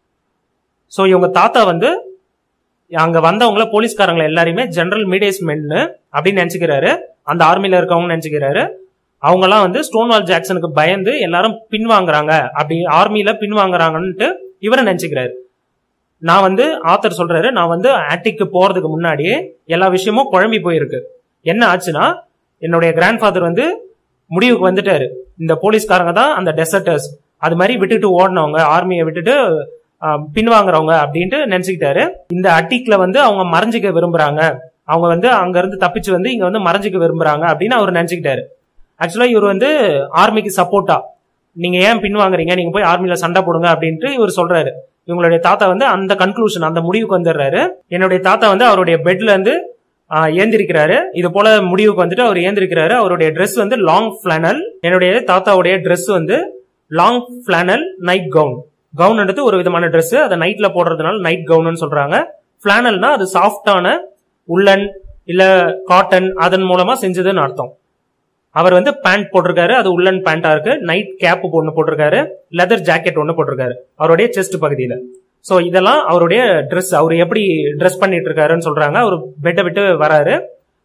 சோ இவங்க தாத்தா வந்து அங்க வந்தவங்கள போலீஸ்காரங்களை எல்லாருமே ஜெனரல் மீடியஸ் மென்னு அப்படின்னு நினைச்சுக்கிறாரு. அந்த ஆர்மில இருக்கவங்க நினைச்சுக்கிறாரு. அவங்க எல்லாம் வந்து ஸ்டோன் வால் ஜாக்சனுக்கு பயந்து எல்லாரும் பின்வாங்குறாங்க, அப்படி ஆர்மியில பின்வாங்குறாங்கன்ட்டு இவரை நினைச்சுக்கிறாரு. நான் வந்து ஆத்தர் சொல்றாரு, நான் வந்து ஆட்டிக்கு போறதுக்கு முன்னாடியே எல்லா விஷயமும் குழம்பி போயிருக்கு. என்ன ஆச்சுன்னா, என்னுடைய கிராண்ட் ஃபாதர் வந்து முடிவுக்கு வந்துட்டாரு, இந்த போலீஸ்காரங்க தான் அந்த டெசர்டர்ஸ், அது மாதிரி விட்டுட்டு ஓடினவங்க, ஆர்மியை விட்டுட்டு பின்வாங்குறவங்க அப்படின்ட்டு நினைச்சுக்கிட்டாரு. இந்த அட்டிக்ல வந்து அவங்க மறைஞ்சிக்க விரும்புறாங்க, அவங்க வந்து அங்க இருந்து தப்பிச்சு வந்து இங்க வந்து மறைஞ்சிக்க விரும்புறாங்க அப்படின்னு அவர் நினைச்சுக்கிட்டாரு. ஆக்சுவலா இவர் வந்து ஆர்மிக்கு சப்போர்ட்டா, நீங்க ஏன் பின்வாங்குறீங்க, நீங்க போய் ஆர்மில சண்டை போடுங்க அப்படின்ட்டு இவர் சொல்றாரு. இவங்களுடைய தாத்தா வந்து அந்த கன்க்ளூஷன், அந்த முடிவுக்கு வந்துடுறாரு. என்னுடைய தாத்தா வந்து அவருடைய பெட்ல இருந்து ஏந்திரிக்கிறாரு. இது போல முடிவுக்கு வந்துட்டு அவர் ஏந்திரிக்கிறாரு. அவருடைய ட்ரெஸ் வந்து லாங் பிளானல். என்னுடைய தாத்தாவுடைய ட்ரெஸ் வந்து லாங் பிளானல் நைட் கவுன். கவுன்ன்றது ஒரு விதமான ட்ரெஸ், அதை நைட்ல போடுறதுனால நைட் கவுன் சொல்றாங்க. பிளானல்னா அது சாஃப்டான உள்ளன் இல்ல காட்டன், அதன் மூலமா செஞ்சதுன்னு அர்த்தம். அவர் வந்து பேண்ட் போட்டிருக்காரு, அது உள்ளன் பேண்டா இருக்கு. நைட் கேப் ஒன்னு போட்டிருக்காரு, லெதர் ஜாக்கெட் ஒன்னு போட்டிருக்காரு அவருடைய செஸ்ட் பகுதியில. சோ இதெல்லாம் அவருடைய ட்ரெஸ். அவர் எப்படி ட்ரெஸ் பண்ணிட்டு இருக்காருன்னு சொல்றாங்க. அவர் பெட்டை விட்டு வராரு.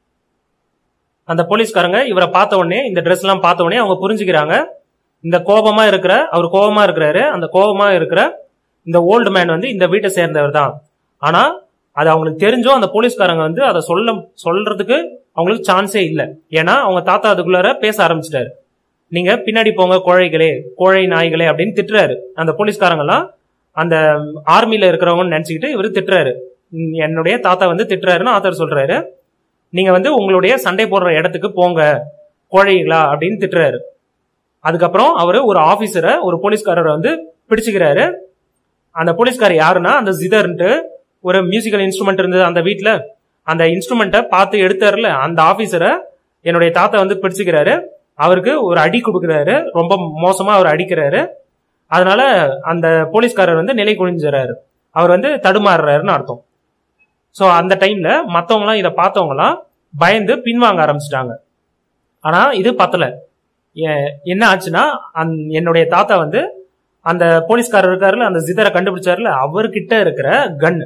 அந்த போலீஸ்காரங்க இவரை பார்த்த உடனே, இந்த ட்ரெஸ் எல்லாம் பார்த்த உடனே அவங்க புரிஞ்சுக்கிறாங்க, இந்த கோபமா இருக்கிற அவர் கோபமா இருக்கிறாரு, அந்த கோபமா இருக்கிற இந்த ஓல்டு மேன் வந்து இந்த வீட்டை சேர்ந்தவர் தான். ஆனா அது அவங்களுக்கு தெரிஞ்சோ அந்த போலீஸ்காரங்க வந்து அதை சொல்ல சொல்றதுக்கு அவங்களுக்கு சான்ஸே இல்லை. ஏன்னா அவங்க தாத்தா அதுக்குள்ளார பேச ஆரம்பிச்சிட்டாரு. நீங்க பின்னாடி போங்க கோழைகளே, கோழை நாய்களே அப்படின்னு திட்டுறாரு. அந்த போலீஸ்காரங்க எல்லாம் அந்த ஆர்மியில இருக்கிறவங்க நினைச்சுக்கிட்டு இவரு திட்டுறாரு. என்னுடைய தாத்தா வந்து திட்டுறாருன்னு ஆத்தர் சொல்றாரு. நீங்க வந்து உங்களுடைய சண்டை போடுற இடத்துக்கு போங்க கோழைகளா அப்படின்னு திட்டுறாரு. அதுக்கப்புறம் அவரு ஒரு ஆபீசரை, ஒரு போலீஸ்காரரை வந்து பிடிச்சுக்கிறாரு. அந்த போலீஸ்காரர் யாருன்னா, அந்த ஜிதர்ன்ட்டு ஒரு மியூசிக்கல் இன்ஸ்ட்ருமெண்ட் இருந்தது அந்த வீட்டுல, அந்த இன்ஸ்ட்ருமெண்ட்டை பார்த்து எடுத்தாருல அந்த ஆபீசரை என்னுடைய தாத்தா வந்து பிடிச்சுக்கிறாரு. அவருக்கு ஒரு அடி கொடுக்கிறாரு, ரொம்ப மோசமா அவர் அடிக்கிறாரு. அதனால அந்த போலீஸ்காரர் வந்து நிலை குனிஞ்சுறாரு, அவர் வந்து தடுமாறுறாருன்னு அர்த்தம். சோ அந்த டைம்ல மத்தவங்க எல்லாம் இதை பார்த்தவங்க எல்லாம் பயந்து பின்வாங்க ஆரம்பிச்சிட்டாங்க. ஆனா இது பத்தல. என்ன ஆச்சுன்னா, என்னுடைய தாத்தா வந்து அந்த போலீஸ்காரர் இருக்காருல, அந்த ஜிதரை கண்டுபிடிச்சாருல, அவர்கிட்ட இருக்கிற கன்,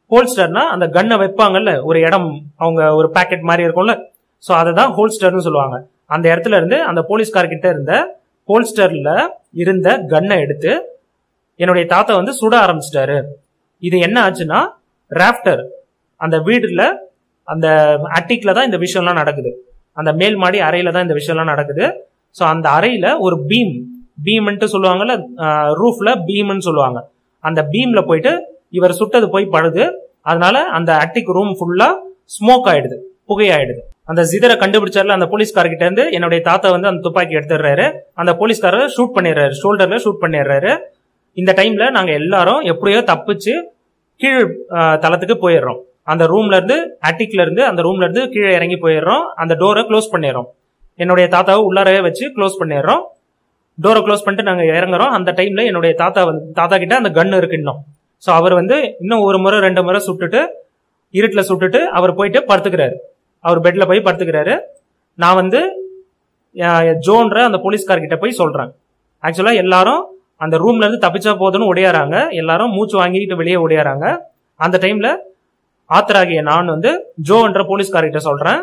ஹோல்ஸ்டர்னா அந்த கன்னை வைப்பாங்கல்ல ஒரு இடம், அவங்க ஒரு பேக்கெட் மாதிரி இருக்கும்ல, சோ அததான் ஹோல்ஸ்டர்னு சொல்லுவாங்க. அந்த இடத்துல இருந்து அந்த போலீஸ்கார்கிட்ட இருந்த ஹோல்ஸ்டர்ல இருந்த கன்னை எடுத்து என்னுடைய தாத்தா வந்து சுட ஆரம்பிச்சிட்டாரு. இது என்ன ஆச்சுன்னா, ராப்டர் அந்த வீடுல அந்த அட்டிக்ல தான் இந்த விஷயம்லாம் நடக்குது. அந்த மேல் மாடி அறையில தான் இந்த விஷயம்லாம் நடக்குது. சோ அந்த அறையில ஒரு பீம் பீம்ன்ட்டு சொல்லுவாங்கல்ல, ரூஃப்ல பீம்னு சொல்லுவாங்க. அந்த பீம்ல போயிட்டு இவர் சுட்டது போய் படுது. அதனால அந்த அட்டிக் ரூம் ஃபுல்லா ஸ்மோக் ஆயிடுது, புகையாயிடுது. அந்த ஜிதரை கண்டுபிடிச்சார்ல அந்த போலீஸ்கார்கிட்ட இருந்து என்னுடைய தாத்தா வந்து அந்த துப்பாக்கி எடுத்துடுறாரு. அந்த போலீஸ்காரர் ஷூட் பண்ணிடுறாரு, ஷோல்டர்ல ஷூட் பண்ணிடுறாரு. இந்த டைம்ல நாங்க எல்லாரும் எப்படியோ தப்பிச்சு கீழ் தளத்துக்கு போயிடுறோம். அந்த ரூம்ல இருந்து அட்டிக்ல இருந்து அந்த ரூம்ல இருந்து கீழே இறங்கி போயிடுறோம். அந்த டோரை க்ளோஸ் பண்ணிடுறோம். என்னுடைய தாத்தாவை உள்ளாரவே வச்சு க்ளோஸ் பண்ணிடுறோம். டோரை க்ளோஸ் பண்ணிட்டு நாங்க இறங்குறோம். அந்த டைம்ல என்னுடைய தாத்தா வந்து தாத்தா கிட்ட அந்த கன் இருக்கு இன்னும். சோ அவர் வந்து இன்னும் ஒரு முறை ரெண்டு முறை சுட்டுட்டு இருட்டுல சுட்டுட்டு அவர் போயிட்டு படுத்துக்கிறாரு. அவர் பெட்ல போய் படுத்துக்கிறாரு. நான் வந்து ஜோன்ற அந்த போலீஸ்கார்கிட்ட போய் சொல்றேன். ஆக்சுவலா எல்லாரும் அந்த ரூம்ல இருந்து தப்பிச்சா போதுன்னு ஓடியாராங்க. எல்லாரும் மூச்சு வாங்கிட்டு வெளியே ஓடியாராங்க. அந்த டைம்ல ஆத்தராகிய நான் வந்து ஜோ என்ற போலீஸ்கார்கிட்ட சொல்றேன்,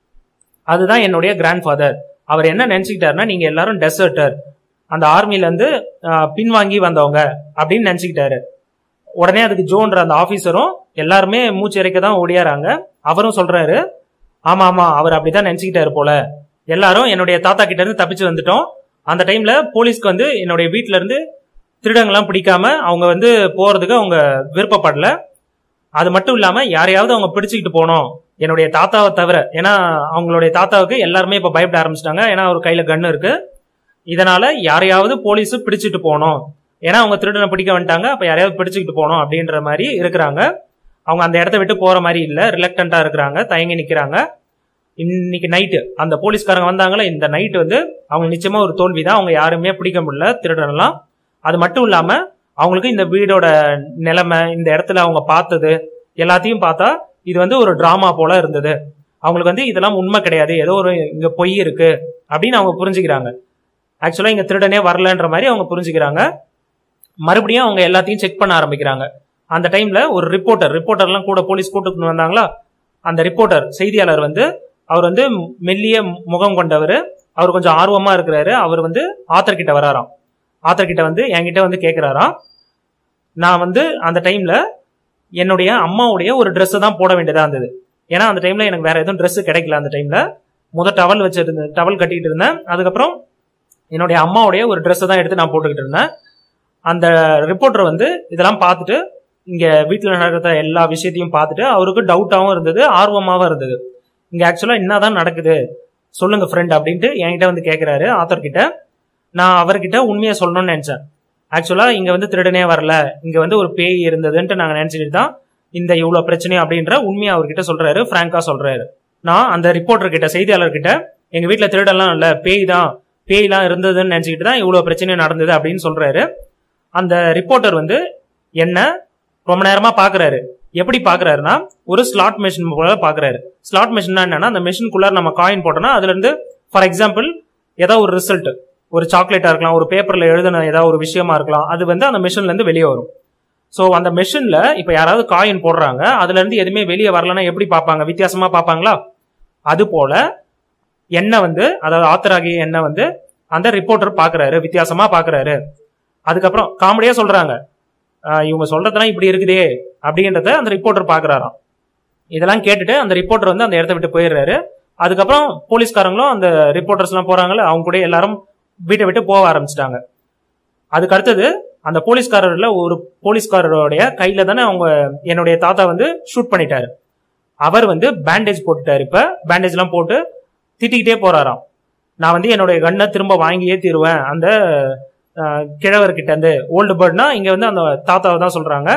அதுதான் என்னுடைய கிராண்ட் ஃபாதர். அவர் என்ன நினைச்சுக்கிட்டாருன்னா, நீங்க எல்லாரும் டெசர்டர், அந்த ஆர்மில இருந்து பின்வாங்கி வந்தவங்க அப்படின்னு நினைச்சுக்கிட்டாரு. உடனே அதுக்கு ஜோன்ற அந்த ஆபீசரும் எல்லாருமே மூச்சு இறைக்க தான் ஓடியாராங்க. அவரும் சொல்றாரு, ஆமா ஆமா அவர் அப்படிதான் நினைச்சுக்கிட்டாரு போல, எல்லாரும் என்னுடைய தாத்தா கிட்ட இருந்து தப்பிச்சு வந்துட்டோம். அந்த டைம்ல போலீஸ்க்கு வந்து என்னுடைய வீட்டுல இருந்து திருடங்கெல்லாம் பிடிக்காம அவங்க வந்து போறதுக்கு அவங்க விருப்பப்படல. அது மட்டும் இல்லாம யாரையாவது அவங்க பிடிச்சுக்கிட்டு போனோம் என்னுடைய தாத்தாவை தவிர. ஏன்னா அவங்களுடைய தாத்தாவுக்கு எல்லாருமே இப்ப பயப்பட ஆரம்பிச்சிட்டாங்க. ஏன்னா அவர் கையில கன்னு இருக்கு. இதனால யாரையாவது போலீஸ் பிடிச்சிட்டு போனோம், ஏன்னா அவங்க திருடனை பிடிக்க வந்துட்டாங்க, அப்ப யாரையாவது பிடிச்சுக்கிட்டு போனோம் அப்படின்ற மாதிரி இருக்கிறாங்க. அவங்க அந்த இடத்த விட்டு போற மாதிரி இல்ல, ரிலக்டண்டா இருக்கிறாங்க, தயங்கி நிக்கிறாங்க. இன்னைக்கு நைட்டு அந்த போலீஸ்காரங்க வந்தாங்களே, இந்த நைட் வந்து அவங்க நிச்சயமா ஒரு தோல்விதான். அவங்க யாருமே பிடிக்க முடியல திருடனெல்லாம். அது மட்டும் இல்லாம அவங்களுக்கு இந்த வீடோட நிலைமை, இந்த இடத்துல அவங்க பார்த்தது எல்லாத்தையும் பார்த்தா இது வந்து ஒரு டிராமா போல இருந்தது. அவங்களுக்கு வந்து இதெல்லாம் உண்மை கிடையாது, ஏதோ ஒரு இங்க பொய் இருக்கு அப்படின்னு அவங்க புரிஞ்சுக்கிறாங்க. ஆக்சுவலா இங்க திருடனே வரலன்ற மாதிரி அவங்க புரிஞ்சுக்கிறாங்க. மறுபடியும் அவங்க எல்லாத்தையும் செக் பண்ண ஆரம்பிக்கிறாங்க. அந்த டைம்ல ஒரு ரிப்போர்ட்டர் ரிப்போர்ட்டர் எல்லாம் கூட போலீஸ் கூட்டுக்கு வந்தாங்களா, அந்த ரிப்போர்ட்டர் செய்தியாளர் வந்து அவர் வந்து மெல்லிய முகம் கொண்டவர், அவர் கொஞ்சம் ஆர்வமா இருக்கிறாரு. அவர் வந்து ஆத்தர் கிட்ட வராராம். ஆத்தர் கிட்ட வந்து என்கிட்ட வந்து கேட்கிறாராம், நான் வந்து அந்த டைம்ல என்னுடைய அம்மாவுடைய ஒரு ட்ரெஸ் தான் போட வேண்டியதா இருந்தது. ஏன்னா அந்த டைம்ல எனக்கு வேற எதுவும் ட்ரெஸ் கிடைக்கல. அந்த டைம்ல முதல் டவல் வச்சிருந்தேன், டவல் கட்டிட்டு இருந்தேன். அதுக்கப்புறம் என்னுடைய அம்மாவுடைய ஒரு ட்ரெஸ் தான் எடுத்து நான் போட்டுக்கிட்டு இருந்தேன். அந்த ரிப்போர்ட்டர் வந்து இதெல்லாம் பார்த்துட்டு இங்க வீட்டுல நடக்கிற எல்லா விஷயத்தையும் பார்த்துட்டு அவருக்கு டவுட்டாவும் இருந்தது, ஆர்வமாவும் இருந்தது. இங்க ஆக்சுவலா என்னதான் நடக்குது சொல்லுங்க ஃப்ரெண்ட் அப்படின்ட்டு என்கிட்ட வந்து கேட்கிறாரு ஆத்தர் கிட்ட. நான் அவர்கிட்ட உண்மையை சொல்லணும்னு நினைச்சேன். ஆக்சுவலா இங்க வந்து திருடனே வரல, இங்க வந்து ஒரு பேய் இருந்ததுன்ட்டு நாங்க நினைச்சுக்கிட்டு தான் இந்த இவ்வளவு பிரச்சனை அப்படின்ற உண்மையை அவர்கிட்ட சொல்றாரு, பிராங்கா சொல்றாரு. நான் அந்த ரிப்போர்ட்டர் கிட்ட, செய்தியாளர் கிட்ட, எங்க வீட்டுல திருடெல்லாம் இல்ல, பேய் தான், பேய்லாம் இருந்ததுன்னு நினைச்சுக்கிட்டு தான் இவ்வளவு பிரச்சனை நடந்தது அப்படின்னு சொல்றாரு. அந்த ரிப்போர்ட்டர் வந்து என்ன ரொம்ப நேரமா பாக்குறாரு. எப்படி பாக்குறாருன்னா, ஒரு ஸ்லாட் மெஷின் போல பாக்குறாரு. ஸ்லாட் மெஷின் என்னன்னா, அந்த மெஷின்குள்ள நம்ம காயின் போட்டோம்னா அதுல இருந்து ஃபார் எக்ஸாம்பிள் ஏதாவது ஒரு ரிசல்ட், ஒரு சாக்லேட்டா இருக்கலாம், ஒரு பேப்பர்ல எழுதின ஏதாவது ஒரு விஷயமா இருக்கலாம், அது வந்து அந்த மெஷின்ல இருந்து வெளியே வரும். சோ அந்த மெஷின்ல இப்ப யாராவது காயின் போடுறாங்க, அதுல இருந்து எதுவுமே வெளியே வரலன்னா எப்படி பாப்பாங்க, வித்தியாசமா பாப்பாங்களா? அது போல என்ன வந்து, அதாவது ஆத்தராகிய என்ன வந்து அந்த ரிப்போர்ட்டர் பாக்குறாரு, வித்தியாசமா பாக்குறாரு. அதுக்கப்புறம் காமெடியா சொல்றாங்க, இவங்க சொல்றதெல்லாம் இப்படி இருக்குதே அப்படின்றத அந்த ரிப்போர்ட்டர் பாக்குறாராம். இதெல்லாம் கேட்டுட்டு அந்த ரிப்போர்ட்டர் வந்து அந்த இடத்த விட்டு போயிடுறாரு. அதுக்கப்புறம் போலீஸ்காரங்களும் அந்த ரிப்போர்ட்டர்ஸ் எல்லாம் போறாங்கல்ல, அவங்க கூட எல்லாரும் வீட்டை விட்டு போக ஆரம்பிச்சிட்டாங்க. அதுக்கு அடுத்தது அந்த போலீஸ்காரர்ல ஒரு போலீஸ்காரருடைய கையில தானே அவங்க என்னுடைய தாத்தா வந்து ஷூட் பண்ணிட்டாரு. அவர் வந்து பேண்டேஜ் போட்டுட்டாரு. இப்ப பேண்டேஜ் எல்லாம் போட்டு திட்டிக்கிட்டே போறாராம், நான் வந்து என்னுடைய கண்ணை திரும்ப வாங்கியே தீருவேன் அந்த கிழவர்கிட்ட இருந்து. ஓல்டு பேர்ட்னா இங்க வந்து அந்த தாத்தாவை தான் சொல்றாங்க.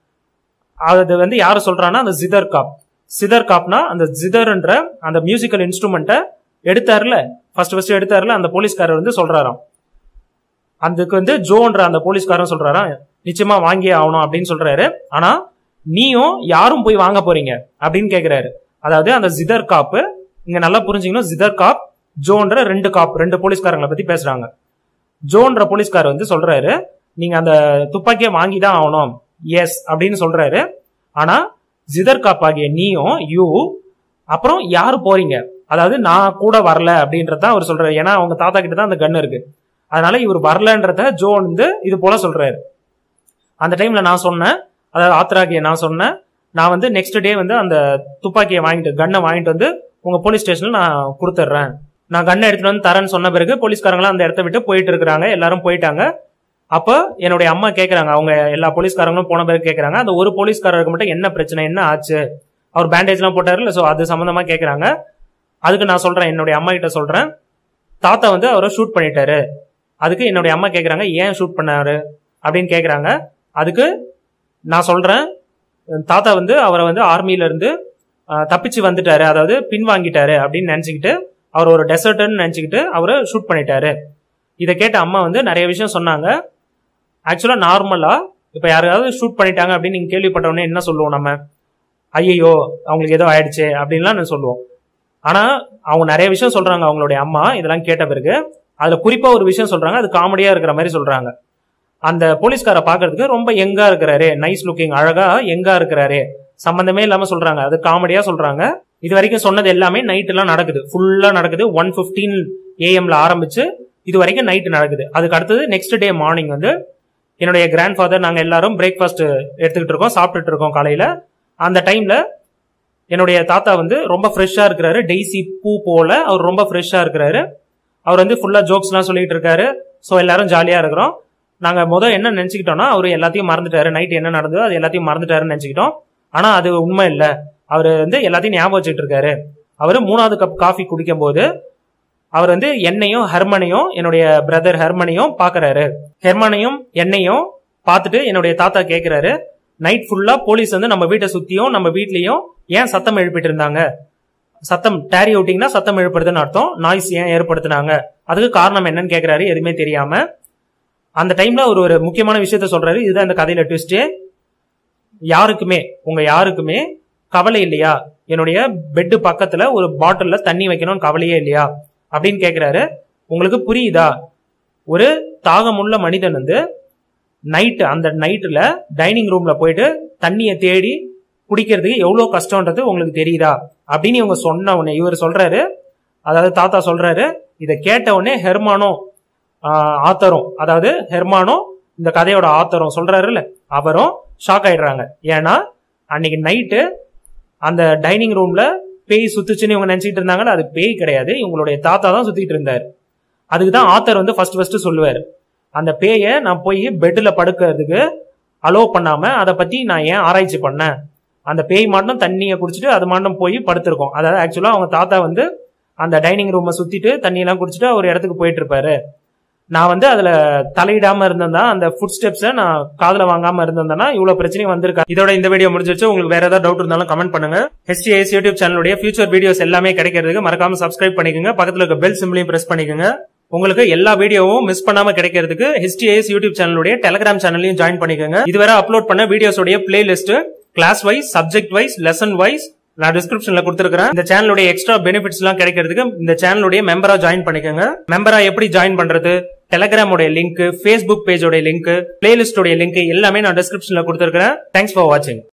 அது வந்து யாரு சொல்றான்னா அந்த ஜிதர் காப். சிதர் காப்னா அந்த ஜிதர்ன்ற அந்த மியூசிக்கல் இன்ஸ்ட்ருமெண்ட்டை எடுத்தாருல, ஃபர்ஸ்ட் ஃபர்ஸ்ட் எடுத்தாருல, அந்த போலீஸ்காரர் வந்து சொல்றாராம். அதுக்கு வந்து ஜோன்ற அந்த போலீஸ்காரன் சொல்றாராம், நிச்சயமா வாங்கியே ஆகணும் அப்படின்னு சொல்றாரு. ஆனா நீயும் யாரும் போய் வாங்க போறீங்க அப்படின்னு கேக்குறாரு. அதாவது அந்த ஜிதர் காப்பு, இங்க நல்லா புரிஞ்சுக்கணும், ஜிதர் காப் ஜோன்ற ரெண்டு காப், ரெண்டு போலீஸ்காரங்களை பத்தி பேசுறாங்க. ஜோன்ற போலீஸ்காரர் வந்து சொல்றாரு, நீங்க அந்த துப்பாக்கியை வாங்கி தான் ஆகணும், எஸ் அப்படின்னு சொல்றாரு. ஆனா ஜிதர்காப் ஆகிய நீயும் யூ அப்புறம் யாரு போறீங்க, அதாவது நான் கூட வரல அப்படின்றத அவர் சொல்றாரு. ஏன்னா அவங்க தாத்தா கிட்ட தான் அந்த கன் இருக்கு. அதனால இவர் வரலன்றத ஜோ வந்து இது போல சொல்றாரு. அந்த டைம்ல நான் சொன்னேன், அதாவது ஆத்ராகிய நான் சொன்னேன், நான் வந்து நெக்ஸ்ட் டே வந்து அந்த துப்பாக்கியை வாங்கிட்டு கன்னை வாங்கிட்டு வந்து உங்க போலீஸ் ஸ்டேஷன்ல நான் கொடுத்துட்றேன், நான் கண்ணை எடுத்துட்டு வந்து தரேன்னு சொன்ன பிறகு போலீஸ்காரங்களாம் அந்த இடத்த விட்டு போயிட்டு இருக்கிறாங்க. எல்லாரும் போயிட்டாங்க. அப்ப என்னுடைய அம்மா கேக்குறாங்க, அவங்க எல்லா போலீஸ்காரங்களும் போன பிறகு கேக்குறாங்க, அந்த ஒரு போலீஸ்காரருக்கு மட்டும் என்ன பிரச்சனை, என்ன ஆச்சு, அவர் பேண்டேஜ் எல்லாம் போட்டாருல்ல, சோ அது சம்பந்தமா கேக்குறாங்க. அதுக்கு நான் சொல்றேன், என்னுடைய அம்மா கிட்ட சொல்றேன், தாத்தா வந்து அவரை ஷூட் பண்ணிட்டாரு. அதுக்கு என்னுடைய அம்மா கேக்குறாங்க, ஏன் ஷூட் பண்ணாரு அப்படின்னு கேக்குறாங்க. அதுக்கு நான் சொல்றேன், தாத்தா வந்து அவரை வந்து ஆர்மியில இருந்து தப்பிச்சு வந்துட்டாரு, அதாவது பின் வாங்கிட்டாரு அப்படின்னு நினைச்சுக்கிட்டு, அவர் ஒரு டெசர்ட்னு நினைச்சுக்கிட்டு அவரை ஷூட் பண்ணிட்டாரு. இதை கேட்ட அம்மா வந்து நிறைய விஷயம் சொன்னாங்க. ஆக்சுவலா நார்மலா இப்ப யாராவது ஷூட் பண்ணிட்டாங்க அப்படின்னு நீங்க கேள்விப்பட்டவொடனே என்ன சொல்லுவோம், நம்ம ஐயோ அவங்களுக்கு ஏதோ ஆயிடுச்சு அப்படின்லாம் நான் சொல்லுவோம். ஆனா அவங்க நிறைய விஷயம் சொல்றாங்க அவங்களுடைய அம்மா இதெல்லாம் கேட்ட பிறகு. அதுல குறிப்பா ஒரு விஷயம் சொல்றாங்க, அது காமெடியா இருக்கிற மாதிரி சொல்றாங்க. அந்த போலீஸ்கார பாக்குறதுக்கு ரொம்ப யங்கா இருக்கிறாரு, நைஸ் லுக்கிங், அழகா யங்கா இருக்கிறாரு, சம்பந்தமே இல்லாம சொல்றாங்க, அது காமெடியா சொல்றாங்க. இது வரைக்கும் சொன்னது எல்லாமே நைட் எல்லாம் நடக்குது, ஃபுல்லா நடக்குது. ஒன் பிப்டீன் ஏஎம்ல ஆரம்பிச்சு இது வரைக்கும் நைட் நடக்குது. அதுக்கு அடுத்தது நெக்ஸ்ட் டே மார்னிங் வந்து என்னுடைய கிராண்ட் ஃபாதர் நாங்க எல்லாரும் பிரேக்ஃபாஸ்ட் எடுத்துக்கிட்டு இருக்கோம், சாப்பிட்டுட்டு இருக்கோம் காலையில. அந்த டைம்ல என்னுடைய தாத்தா வந்து ரொம்ப ஃப்ரெஷ்ஷா இருக்கிறாரு, டெய்ஸி பூ போல அவர் ரொம்ப ஃப்ரெஷ்ஷா இருக்கிறாரு. அவர் வந்து ஃபுல்லா ஜோக்ஸ் எல்லாம் சொல்லிட்டு இருக்காரு. ஸோ எல்லாரும் ஜாலியா இருக்கிறோம். நாங்க முதல் என்ன நினைச்சுக்கிட்டோம்னா, அவரு எல்லாத்தையும் மறந்துட்டாரு, நைட் என்ன நடந்ததோ அது எல்லாத்தையும் மறந்துட்டாருன்னு நினைச்சுக்கிட்டோம். ஆனா அது உண்மை இல்ல, அவரு வந்து எல்லாத்தையும் ஞாபகம் வச்சுட்டு இருக்காரு. அவரு மூணாவது கப் காஃபி குடிக்கும் போது அவர் வந்து என்னையும் ஹெர்மனையும், என்னுடைய பிரதர் ஹெர்மனையும் பாக்குறாரு. ஹெர்மனையும் என்னையும் பார்த்துட்டு என்னுடைய தாத்தா கேக்குறாரு, நைட் ஃபுல்லா போலீஸ் வந்து நம்ம வீட்டை சுத்தியும் நம்ம வீட்லயும் ஏன் சத்தம் எழுப்பிட்டு இருந்தாங்க, சத்தம் டேரி அவுட்டிங்னா சத்தம் எழுப்புறதுன்னு அர்த்தம், நாய்ஸ் ஏன் ஏற்படுத்தினாங்க, அதுக்கு காரணம் என்னன்னு கேக்குறாரு எதுவுமே தெரியாம. அந்த டைம்ல ஒரு ஒரு முக்கியமான விஷயத்த சொல்றாரு, இதுதான் இந்த கதையில ட்விஸ்ட். யாருக்குமே உங்க யாருக்குமே கவலை இல்லையா, என்னுடைய பெட்டு பக்கத்துல ஒரு பாட்டில்ல தண்ணி வைக்கணும்னு கவலையே இல்லையா அப்படின்னு கேக்குறாரு. உங்களுக்கு புரியுதா, ஒரு தாகமுள்ள மனிதன் வந்து நைட்டு அந்த நைட்டுல டைனிங் ரூம்ல போயிட்டு தண்ணியை தேடி குடிக்கிறதுக்கு எவ்வளவு கஷ்டம்ன்றது உங்களுக்கு தெரியுதா அப்படின்னு இவங்க சொன்ன உடனே இவர் சொல்றாரு, அதாவது தாத்தா சொல்றாரு. இதை கேட்ட உடனே ஹெர்மானோ ஆத்தரும், அதாவது ஹெர்மானோ இந்த கதையோட ஆத்தரும் சொல்றாருல்ல, அவரும் ஷாக் ஆயிடுறாங்க. ஏன்னா அன்னைக்கு நைட்டு அந்த டைனிங் ரூம்ல பேய் சுத்துச்சுன்னு இவங்க நினைச்சிட்டு இருந்தாங்கல்ல, அது பேய் கிடையாது, இவங்களுடைய தாத்தா தான் சுத்திட்டு இருந்தாரு. அதுக்குதான் ஆத்தர் வந்து ஃபர்ஸ்ட் ஃபர்ஸ்ட் சொல்லுவாரு, அந்த பேயை நான் போய் பெட்ல படுக்கிறதுக்கு அலோவ் பண்ணாம அதை பத்தி நான் ஏன் ஆராய்ச்சி பண்ணேன், அந்த பேய் மாட்டம் தண்ணியை குடிச்சிட்டு அது மாட்டம் போய் படுத்திருக்கோம். அதாவது ஆக்சுவலா அவங்க தாத்தா வந்து அந்த டைனிங் ரூமை சுத்திட்டு தண்ணி எல்லாம் குடிச்சிட்டு ஒரு இடத்துக்கு போயிட்டு இருப்பாரு. நான் வந்து அதுல தலையிடாம இருந்தேன்னா, அந்த ஃபுட் ஸ்டெப்ஸை நான் காதுல வாங்காம இருந்தேன்னா இவ்வளவு பிரச்சனையும் வந்திருக்கா. இதோட இந்த வீடியோ முடிஞ்சிருச்சு. உங்களுக்கு வேற ஏதாவது டவுட் இருந்தாலும் கமெண்ட் பண்ணுங்க. ஹெச்டிஏஎஸ் யூடியூப் சேனலுடைய ஃபியூச்சர் வீடியோஸ் எல்லாமே கிடைக்கிறதுக்கு மறக்காம சப்ஸ்கிரைப் பண்ணிக்கோங்க, பக்கத்துல இருக்க பெல் சிம்பிளையும் பிரஸ் பண்ணிக்கோங்க. உங்களுக்கு எல்லா வீடியோவும் மிஸ் பண்ணாம கிடைக்கிறதுக்கு ஹெச்டிஏஎஸ் யூடியூப் சேனலுடைய டெலிகிராம் சேனலையும் ஜாயின் பண்ணிக்கோங்க. இதுவரை அப்லோட் பண்ண வீடியோஸோட playlist class wise, subject wise, lesson wise நான் டிஸ்கிரிப்ஷன்ல கொடுத்திருக்கிறேன். இந்த சேனலுடைய எக்ஸ்ட்ரா பெனிஃபிட்ஸ் எல்லாம் கிடைக்கிறதுக்கு இந்த சேனலுடைய மெம்பரா ஜாயின் பண்ணிக்கோங்க. மெம்பரா எப்படி ஜாயின் பண்றது, டெலிகிராமோட லிங்க், ஃபேஸ்புக் பேஜோட லிங்க், பிளேலிஸ்டோட லிங்க் எல்லாமே நான் டிஸ்கிரிப்ஷன்ல கொடுத்திருக்கிறேன். தேங்க்ஸ் ஃபார் வாட்சிங்.